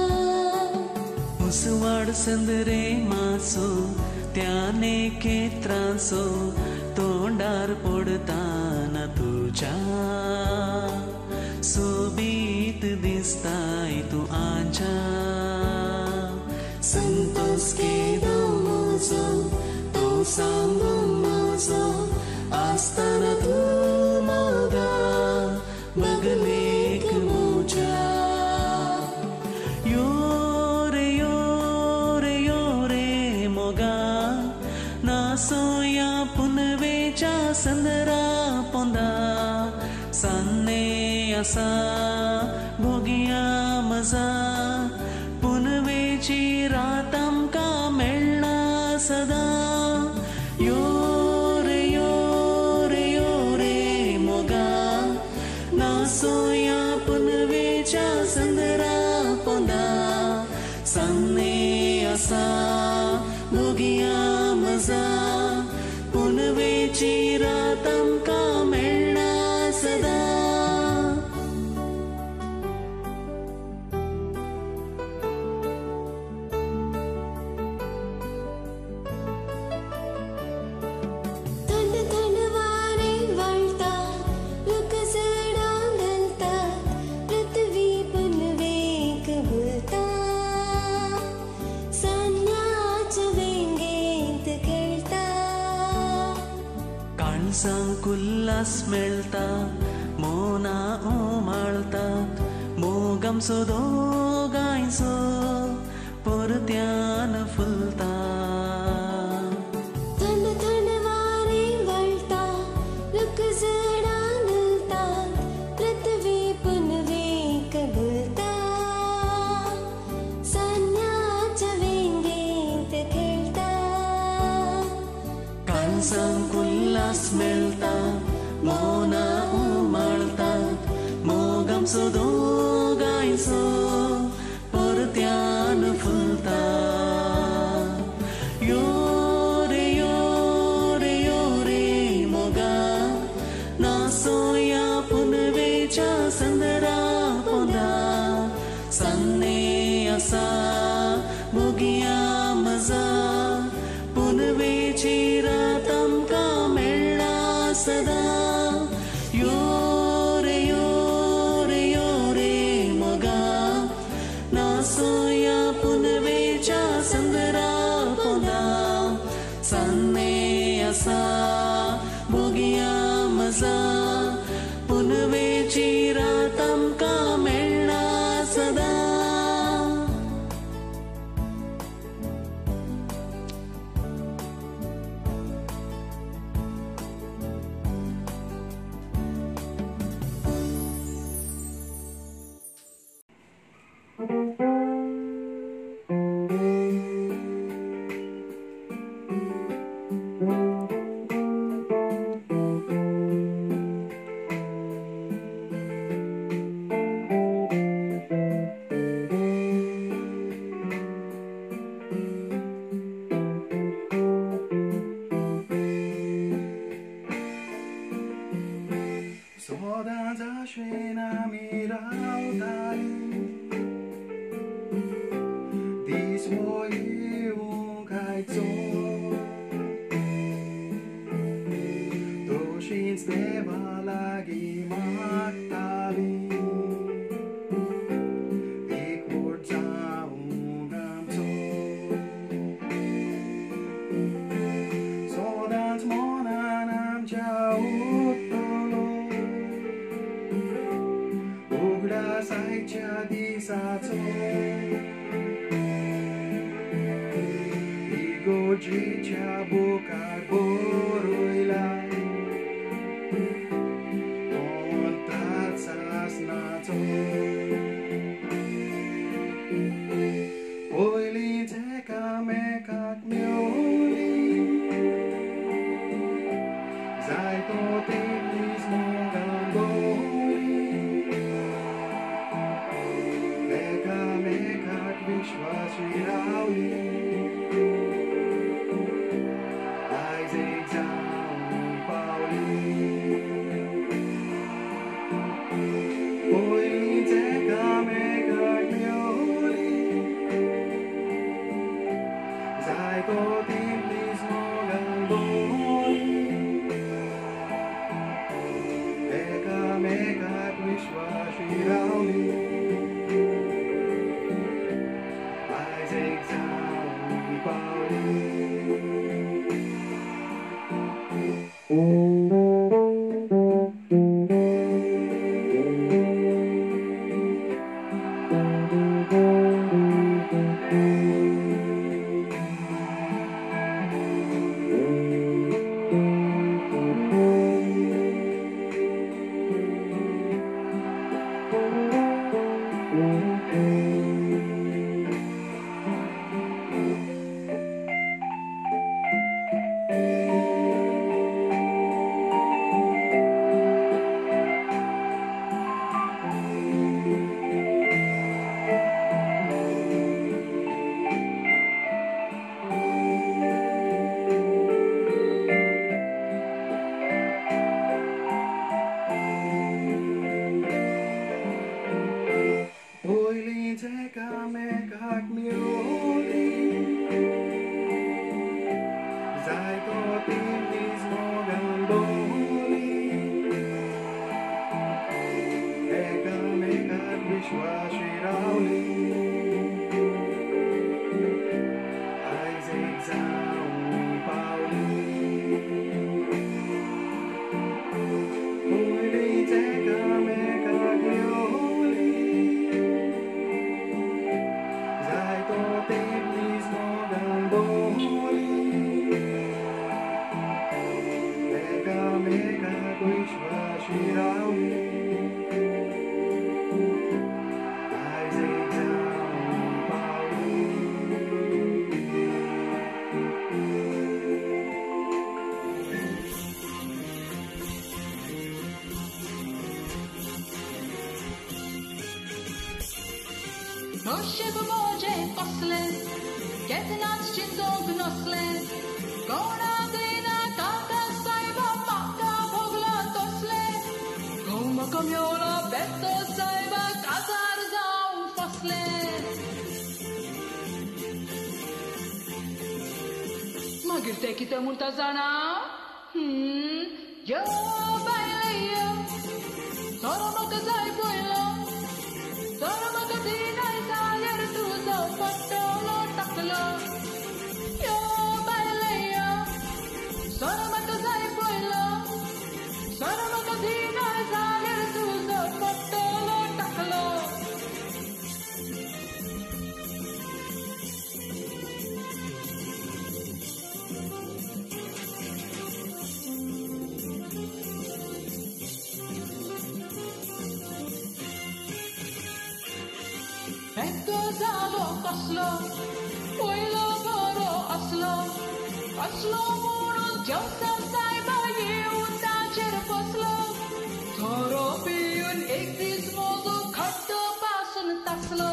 उसवाड संदरे मासो त्याने के त्रासो तोंडार पडताना तुझ्या सोबीत दिसताय तू आंच्या संतोष के दामोजो तो सांग माझो असताना तू मागा बघलेक मोजा यो रे मोगा नासोया पुनवेच्या संदरा पोंदा सान्ने असा भोगिया मजा पुनवेची रात आमका मेळना सदा यो रे मोगा नासोया पुनवेच्या संदरा पोंदा सान्ने असा भोगिया मजा पुनवेची रात आमका मेळना सदा थंड थंड वारे वळतात लोक जडां घालतात पृथ्वी पुनवेक भुलतात सान्याच्या वेंगेंत खेळतात काळजांक उल्हास मेळटा मोना ओमाळतात मोग आमचो दोगांयचो परत्यान फुलता थंड थंड वारे वळतात लोक जडां घालतात पृथ्वी पुनवेक भुलतात सान्याच्या वेंगेंत खेळतात काळजांक उल्हास मेळटा मोना ओमाळतात मोग आमचो दोगांयचो परत्यान फुलता यो रे मोगा नासोया पुनवेच्या संदरा पोंदा सान्ने असा भोगिया मजा पुनवेची रात आमका मेळना सदा यो रे मोगा नासोया पुनवेच्या संदरा पोंदा सान्ने असा भोगिया मजा पुनवेची रात आमका मेळना सदा सदांचा शेणा मी रावताली दीस हो येवंक आयचो तशींच देवा लागीं मागताली एकवट जावंक आमचो सदांच मनान आमच्या उगडासायच्या दिसाचो इगोजेच्या बोकार बरयला अंतार सासनाचो पयलींच एकामेका Zaikotiklis mogamboli Meka mekat vishwasi rauli Isaac Zhang Pauli Oili teka mekat mioli Zaikotiklis mogamboli Meka mekat vishwasi rauli Isaac Zhang Pauli Oili teka mekak mioli Zaikotiklis mogamboli Meka mekat vishwasi rauli Isaac Zhang Pauli Oili teka mekak mioli Zaikotiklis mogamboli Meka mekat vishwasi rauli Isaac Zhang Pauli Noście w wodzie posle, kiedy nad ściętą gnosle, Konadyna taka sajba maka pogla tosle, Goma kamiola beto sajba kazar zał fosle. Magir teki te multazana, yo baileyo, soro maka zay boilo, soro maka dinay sayer tuzo patolo taklo, yo baileyo, soro maka zay boilo, soro maka dinay sayer tuzo patolo taklo. Ecco zalo kaslo, oilo boro aslo, aslo muro jauta saiba yeuta cher poslo, thoro piyun ekdis mozo khatto pasun taslo.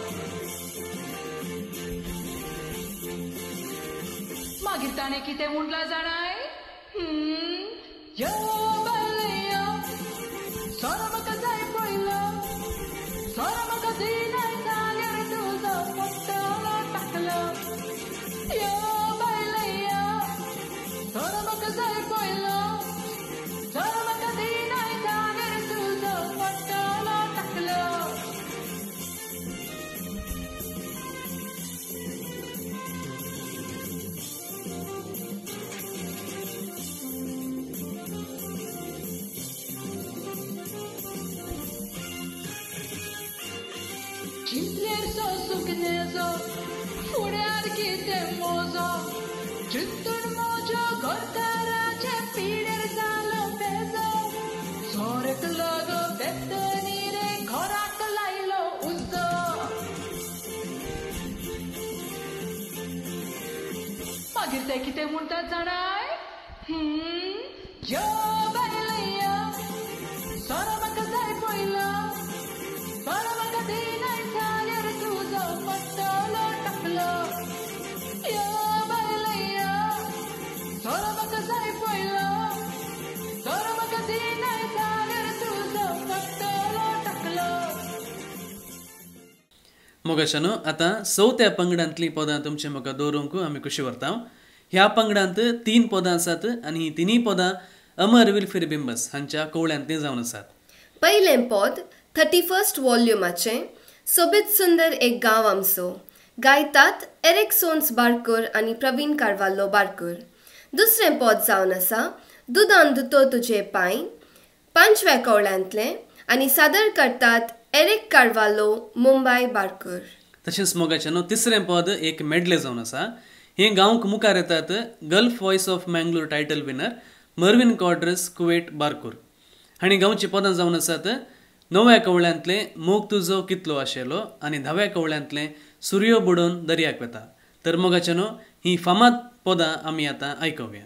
Magir tane kite mundla janai, yo baleyo, soramaka jai poilo, soramaka dinai salir tuzo potolo taklo, yo baleyo, soramaka jai poilo, soramaka dinai salir tuzo potolo taklo. Cinlerso suknezo, furar kite mozo, Cintur mojo gorkara che pider zalo pezo, Sorek logo bettanire korak lailo uzzo. Magir te kite munta janai, yo काळजी नाही सागर तुझं फक्त टाकलं. मोगाशानो आता चवथ्या पंगडांतली पदां तुमचे म्हाका दवरूंक आमी कशी व्हरता. ह्या पंगडांत 3 पदां आसात आनी ही 3 पदां अमर विल्फिर बिंबस हांच्या कवळ्यांतली जावन आसात. पयलें पद 31st वॉल्युमाचे सोबीत सुंदर एक गांव आमचो. गायतात एरिक सोन्स बारकर आनी प्रवीण कारवालो बारकर. दुसरें पद जावन आसा दुदान धुतो तुजे पांय 5व्या कवळ्यांतलें आनी सादर करतात एरिक कारवालो मुंबय बारकर. तशेंच मोगाच्यानो तिसरें पद एक मेडले जावन आसा. हें गांवक मुखार येतात gulf voice of Mangalore title winner Mervin कॉड्रस कुवेट बारकर. हांणी गांवची पदां जावन आसात 9व्या कवळ्यांतलें मोग तुजो कितलो आशेलो आनी 10व्या कवळ्यांतलें सूर्यो बुडोवन दर्याक वता. तर मोगाच्यानो ही फामाद पदां आमी आतां आयकुया.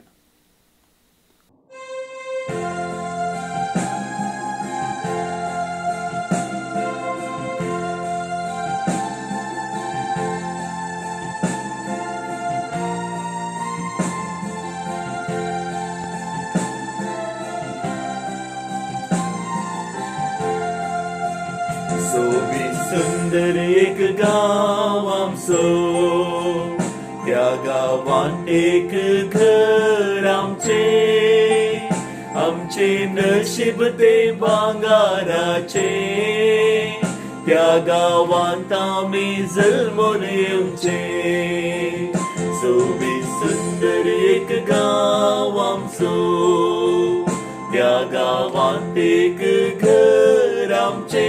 सोबीत सुंदर एक गाव आमचो त्या गावात एक घर आमचे आमचे नशीब ते भांगाराचे त्या गावात आम्ही जल्मून येवचे. सोबीत सुंदर एक गाव आमचो त्या गावात एक घर आमचे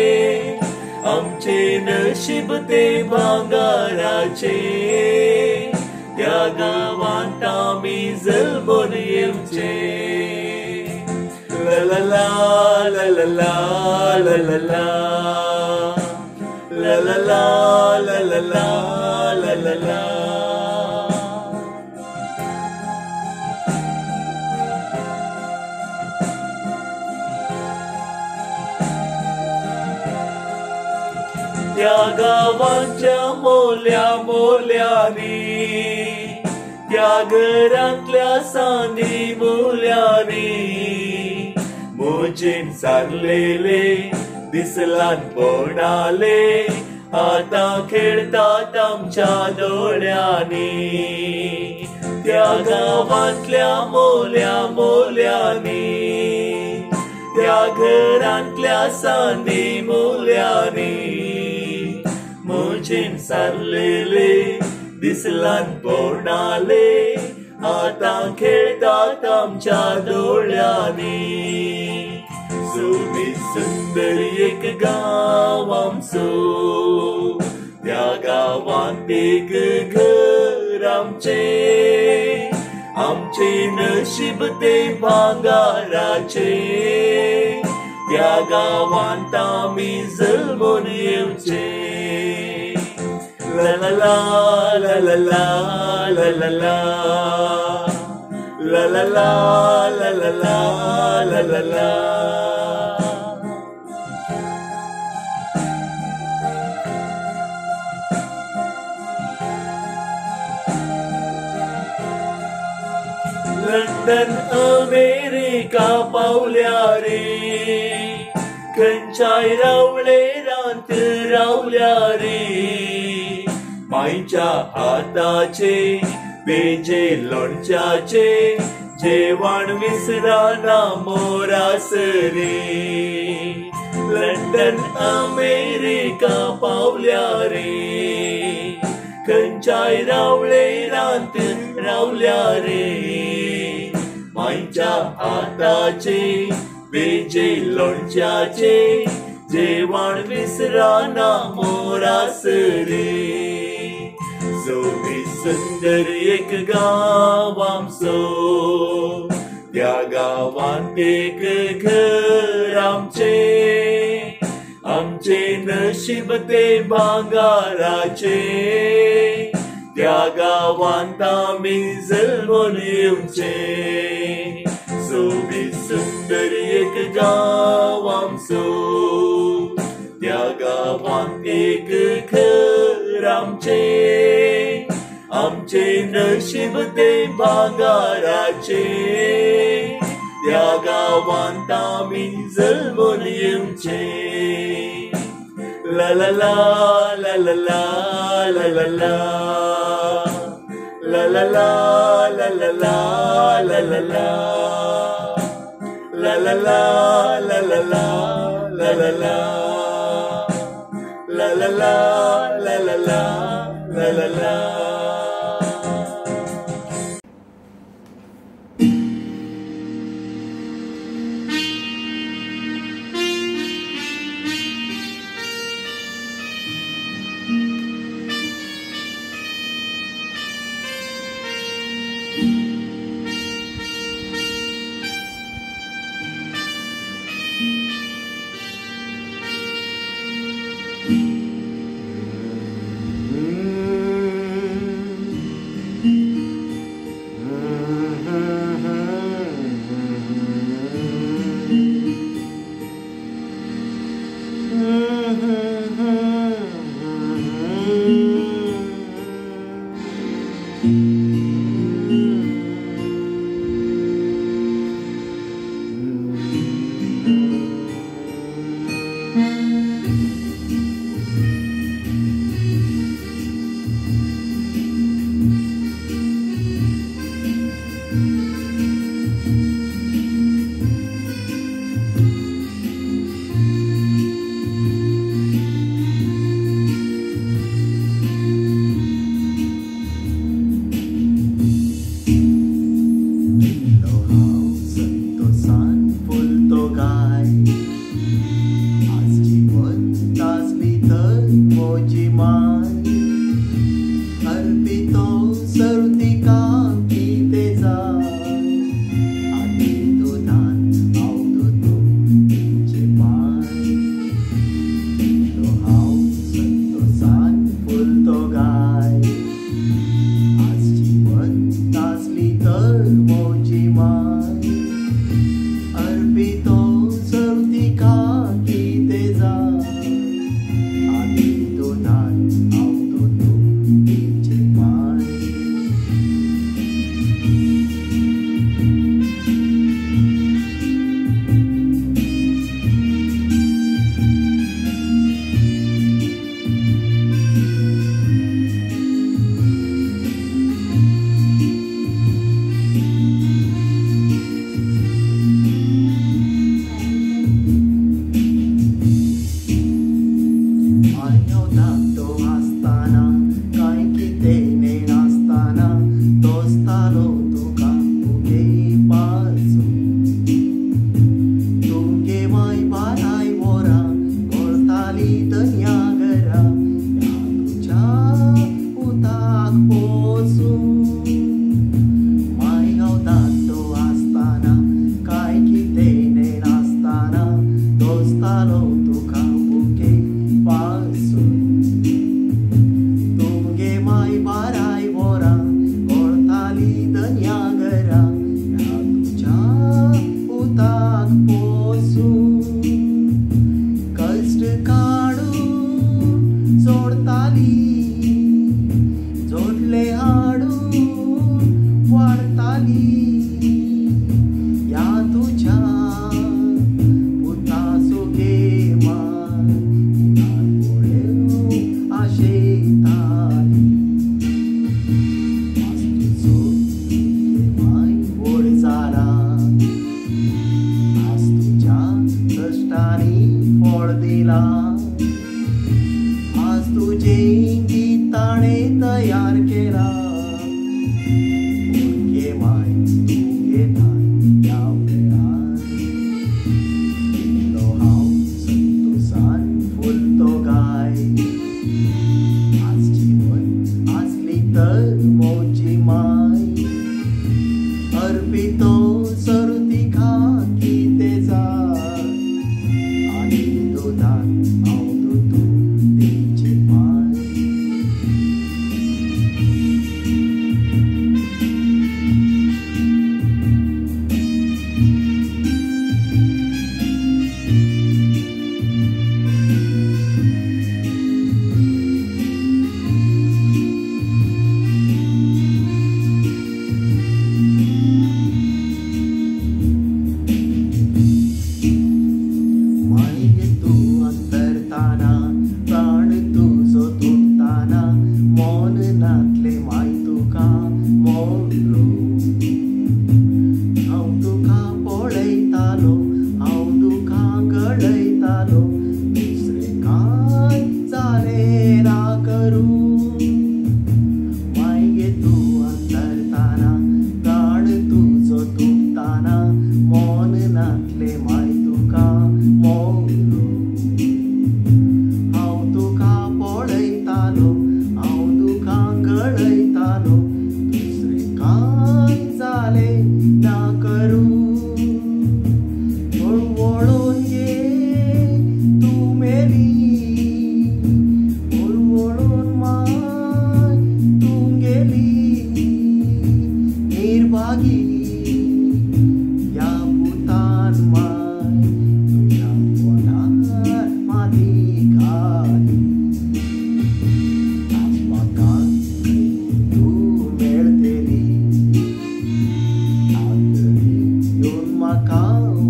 आमचे नशीब ते भांगाराचे त्या गावात आम्ही जल्मून येवचे. ला ला ला ला ला ला ला ला ला ला ला ला ला ला ला ला. त्या गावांच्या मोल्या मोल्यानी त्या घरांतल्या सांदी मुल्यानी मोजेन सारलेले दिसलानपणाले आता खेळतात आमच्या दोळ्यांनी. त्या गावांतल्या मोल्या मोल्यानी त्या घरांतल्या सांदी मुल्यानी मोजेन सारलेले दिसलानपणाले आता खेळतात आमच्या दोळ्यांनी. सोबीत सुंदर एक गाव आमचो त्या गावात एक घर आमचे आमचे नशीब ते भांगाराचे त्या गावात आम्ही जल्मून येवचे. ला ला ला ला ला ला ला ला ला ला ला ला ला ला ला ला. लंडन अमेरिका पावल्या रे खंयच्याय रावळे रात रावल्या रे मायच्या हाताचे बेजे लोणच्याचे जेवण विसराना मोरास रे. लंडन अमेरिका पावल्या रे खंयच्याय रावळे रात रावल्या रे मायच्या हाताचे बेजे लोणच्याचे जेवण विसराना मोरास रे. सोबीत सुंदर एक गाव आमचो त्या गावात एक घर आमचे आमचे नशीब ते भांगाराचे त्या गावात आम्ही जल्मून येवचे. सोबीत सुंदर एक गाव आमचो त्या गावात एक घर आमचे आमचे नशीब ते भांगाराचे त्या गावात want आमी जल्मून येवचे La la la la la la la la la La la la la la la la la la La la la la la la la la la La la la la la la la la la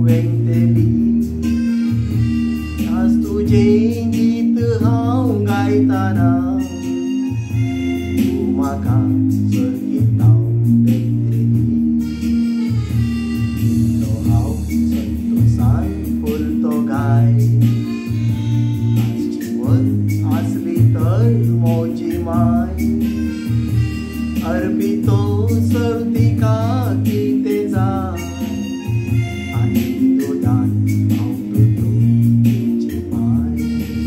वेंगटेली आज तुजें गीत हांव गायताना तूं म्हाका संगीतांव देंगतेली तो हांव संतोषान फुलतो गाय आज जीवन आसली तर मोजी माय अर्पितो सर्तिका कितें जाय आनी दुदान हांव दुतो तिचे पाय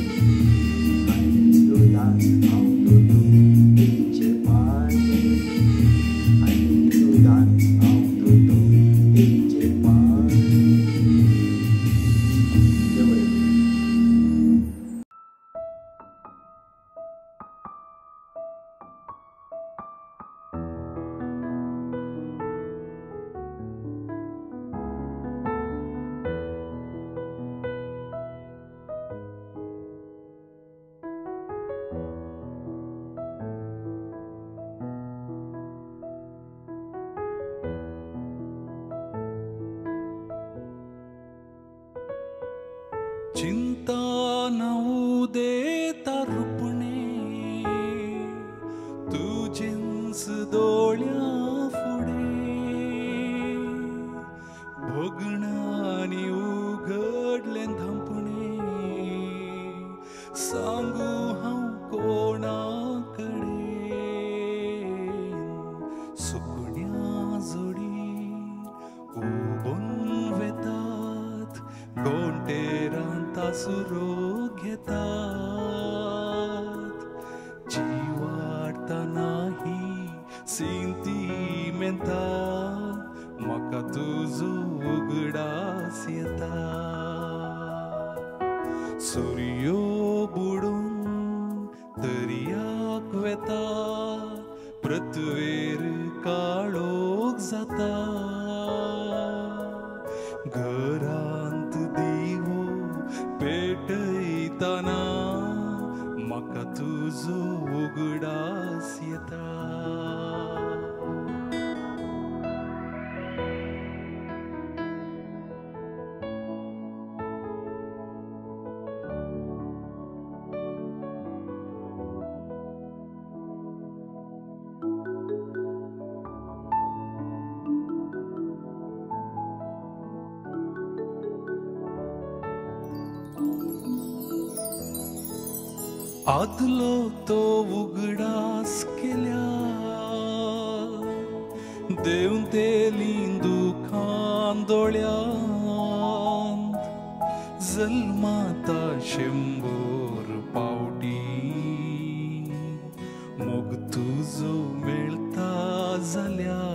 आनी दुदान हांव दुतो तिचे पाय आनी दुदान हांव दुतो तिचे पाय देव बरें करूं. चिंता नऊ देता रुपणे तुझेंच दोळ्या फुडे भोगणानी उघडले धांपणे सांगू हांव कोणाकडे सुकण्या जोडी उबून वेतात गोंटेरान तासुरो घेतात जी वाडतना ही सिंती मेंता म्हाका तुजो उगडास येता सूर्यो बुडून दर्याक वेता पृथ्वेर काळोख जाता घरांत दिवो पेटयतना म्हाका तुजो उगडास येता आदलो तो उगडास केल्या देऊन तेलीं दुखान दोळ्यांत जल्माता 100 पावटी मोग तुजो मेळता जाल्यार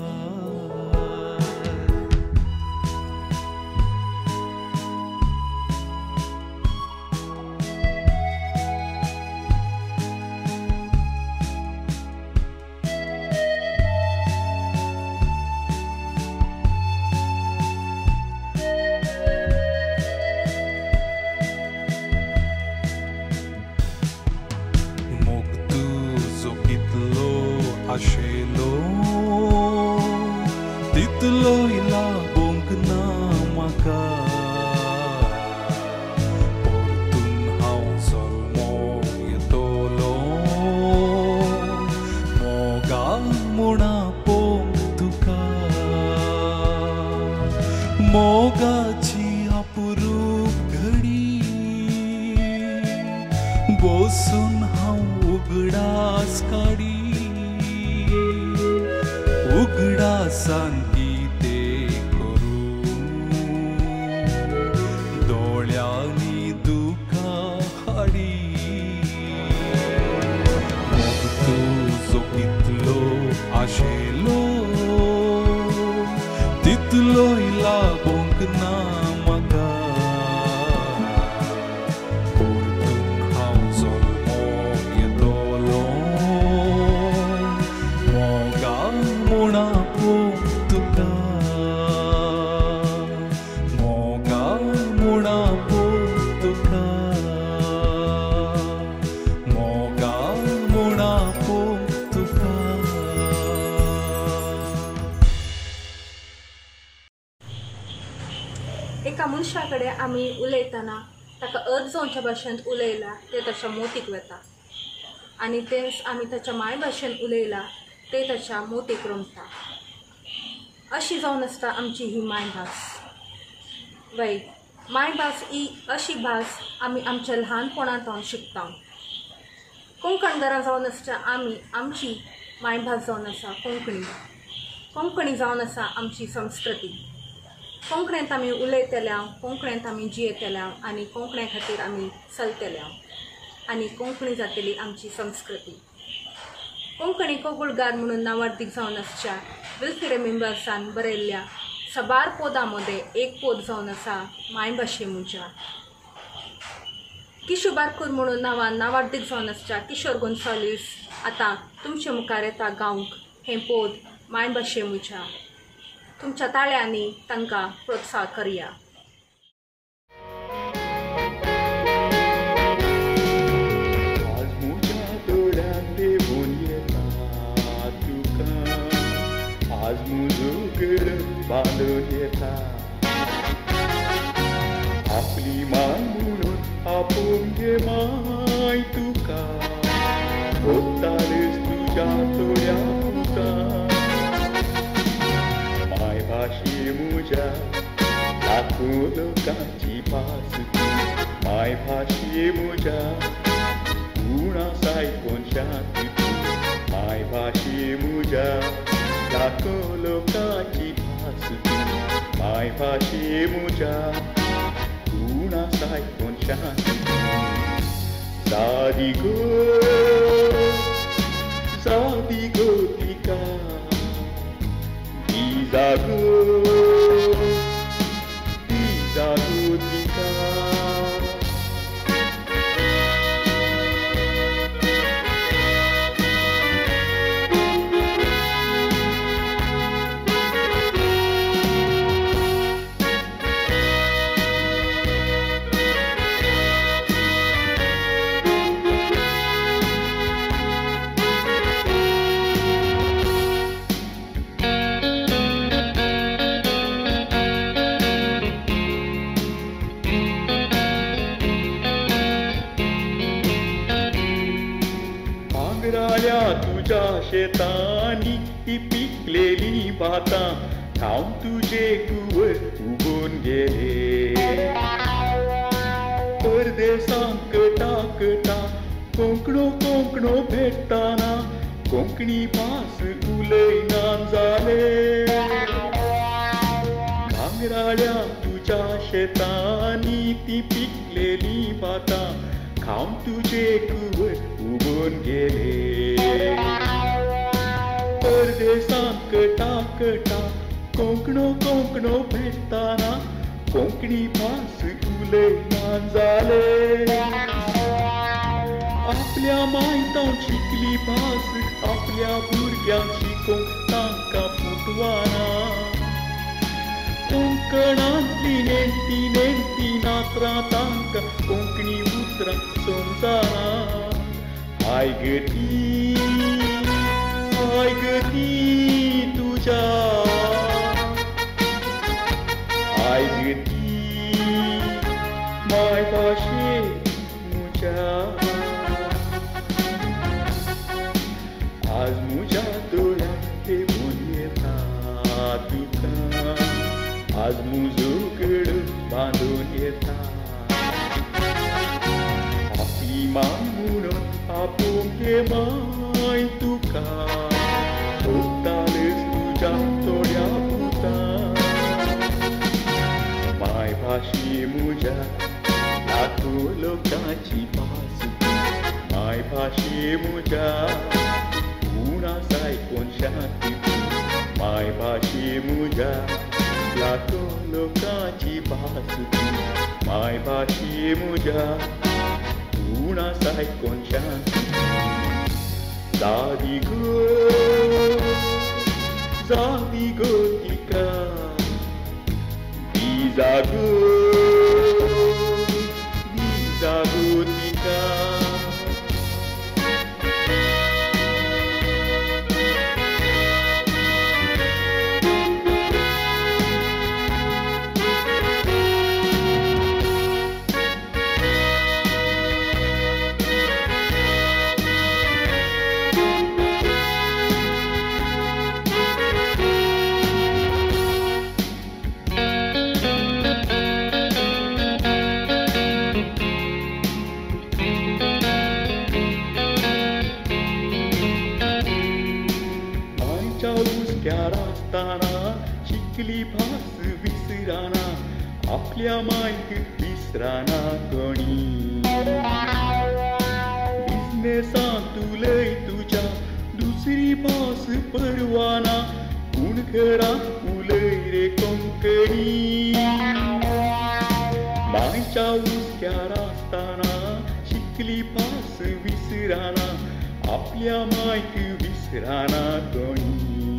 आशेलो तितलो इला बोंक ना म्हाका परतून हांव जल्मो येतलो मोगा म्हणा पोंक तुका मोगाची अपुरूप घडी बसून हांव उगडास काडी उगडासान कितें करूं दोळ्यांनी दुखां हाडी मोग तुजो कितलो आशेलो तितलो लागोंक ना म्हाका परतून हांव जल्मो येतलो मोगा म्हणा पोंक तुका मोगा म्हणा पोंक तुका मोगा म्हणा पोंक तुका. एका मनशा कडेन आमी उलयतना ताका अर्द जावच्या भाशेंत उलयला ते ताच्या मोतीक वता आनी तेच आमी ताच्या मायभाशेन उलयला ते ताच्या मोतीक रमता. अशी जावन आसता आमची ही मायभास. वय मायभास ही अशी भास आमी आमच्या ल्हानपणांत शिकता. कोंकणकारां जावन आसता आमी आमची मायभास जावन आसा कोंकणी. कोंकणी जावन आसा आमची संस्कृती. कोंकणींत आमी उलयतल्या, कोंकणींत आमी जियेतल्या आनी कोंकणी खातीर आमी चलतल्या आनी कोंकणी जातली आमची संस्कृती. कोंकणी कोगुळगार म्हणून नांवार्थीक जावन आसच्या विल्फिरे मेंबर्सान बरयल्ल्या सबार पोदां मदें एक पोद जावन आसा मायभाशे मुजा. किशोर बारकूर म्हणून नांवार्थीक जावन आसच्या किशोर गोन्साल्वीस आतां तुमचे मुखार येता गावंक हें पोद मायभाशे मुजा. तुमच्या ताळ्यांनी तांकां प्रोत्साह करया. आज म्हज्या दोळ्यांत देवून येता तुका, आज म्हजो घर बांदून येता. आपली माय म्हणून आपोवन घे माय तुका, भोगतालेस तुज्या तोड्या पुता. मायभाशे म्हज्या लाखो लोकांची भास तूं, मायभाशे म्हज्या गुणा सायकोन शांती तूं. मायभाशे म्हज्या लाखो लोकांची भास तूं, मायभाशे म्हज्या गुणा सायकोन शांती तूं. जादी गो तिका जागो तिका. तुझ्या शेतांनी ती पिकलेली भातां खाऊन तुझे कुवर उगून गेले. परदेसांक टाकटा कोंकणो भेटताना कोंकणी भास उलयना जाले. भांगराळ्या तुझ्या शेतांनी ती पिकलेली भातां खाऊन तुझे कुवर उगून गेले. परदेसांक टाकटा कोंकणो भेटताना कोंकणी भास उलयना जाले. आपल्या मायतां शिकली भास आपल्या भुरग्यांक शिकोवंक तांकां फुटवाना. कोंकणांतली नेणटी नात्रां तांकां कोंकणी उतरां समजना. आय ग ती तुज्या, आय ग ती मायभाशे म्हज्या. आज म्हज्या दोळ्यांत देवून येता तुका, आज म्हजो गड बांदून येता. आपली माय म्हणून आपोवन घे माय तुका, भोगतालेस तुज्या तोड्या पुता. मायभाशे म्हज्या लाखो लोकांची भास तूं, मायभाशे म्हज्या गुणा सायकोन शांती तूं. मायभाशे म्हज्या लाखो लोकांची भास तूं, मायभाशे म्हज्या गुणा सायकोन शांती. जादी गो तिका जागो तिका. आपल्या मायक विसराना कोणी बिझनेसांत उलय तुझ्या दुसरी भास परवाना पूण घरांत उलय रे कोंकणी मायच्या उस्त्यार आसतना शिकली भास विसराना आपल्या मायक विसराना कोणी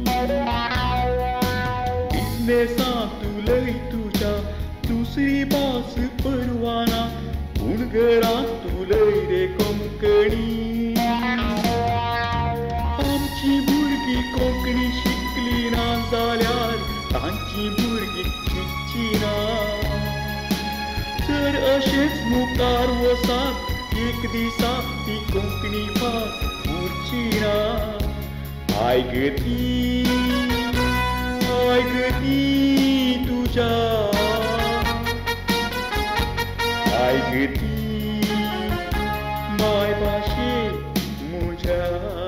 बिझनेसांत उलय तुझ्या दुसरी भास परवाना पूण घरांत उलय रे कोंकणी आमची भुरगीं कोंकणी शिकली ना जाल्यार तांची भुरगीं शिकची ना जर अशेंच मुखार वसात एक दिसा ती कोंकणी भास उरची ना आयगती तुझ्या आयगती माय भाशे म्हज्या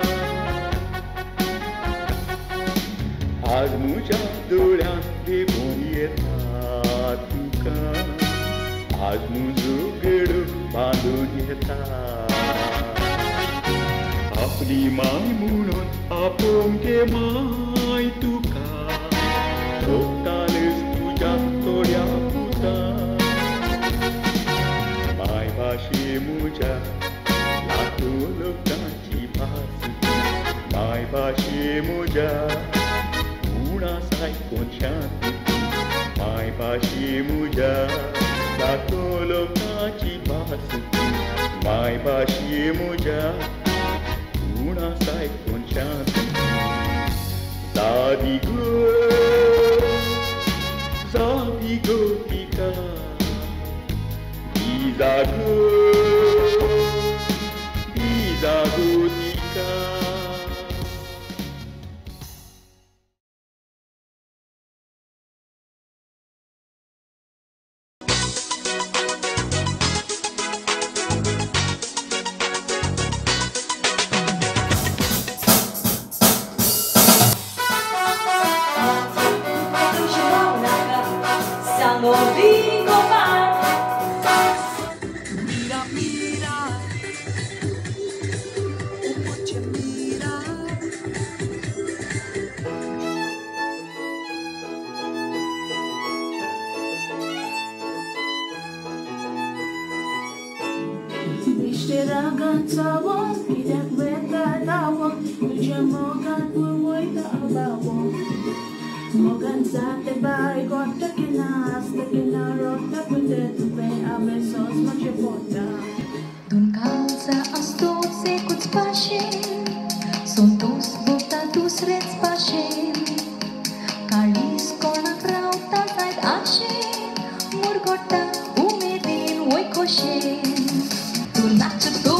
आज म्हज्या दोळ्यांत देवून येता तुका आज म्हजो गडो बांदून येता आपली माय म्हणून आपोवंक गे माय तुका भोगतालच तुज्या तोड्या पुता माय भाशे म्हज्या लाखो लोकांची भास माय भाशे म्हज्या आयकून शांती माय भाशे म्हज्या लाखो लोकांची भास माय भाशे म्हज्या गुणास आयकून शांती जादी गो तिका दिजा गो तिका Tu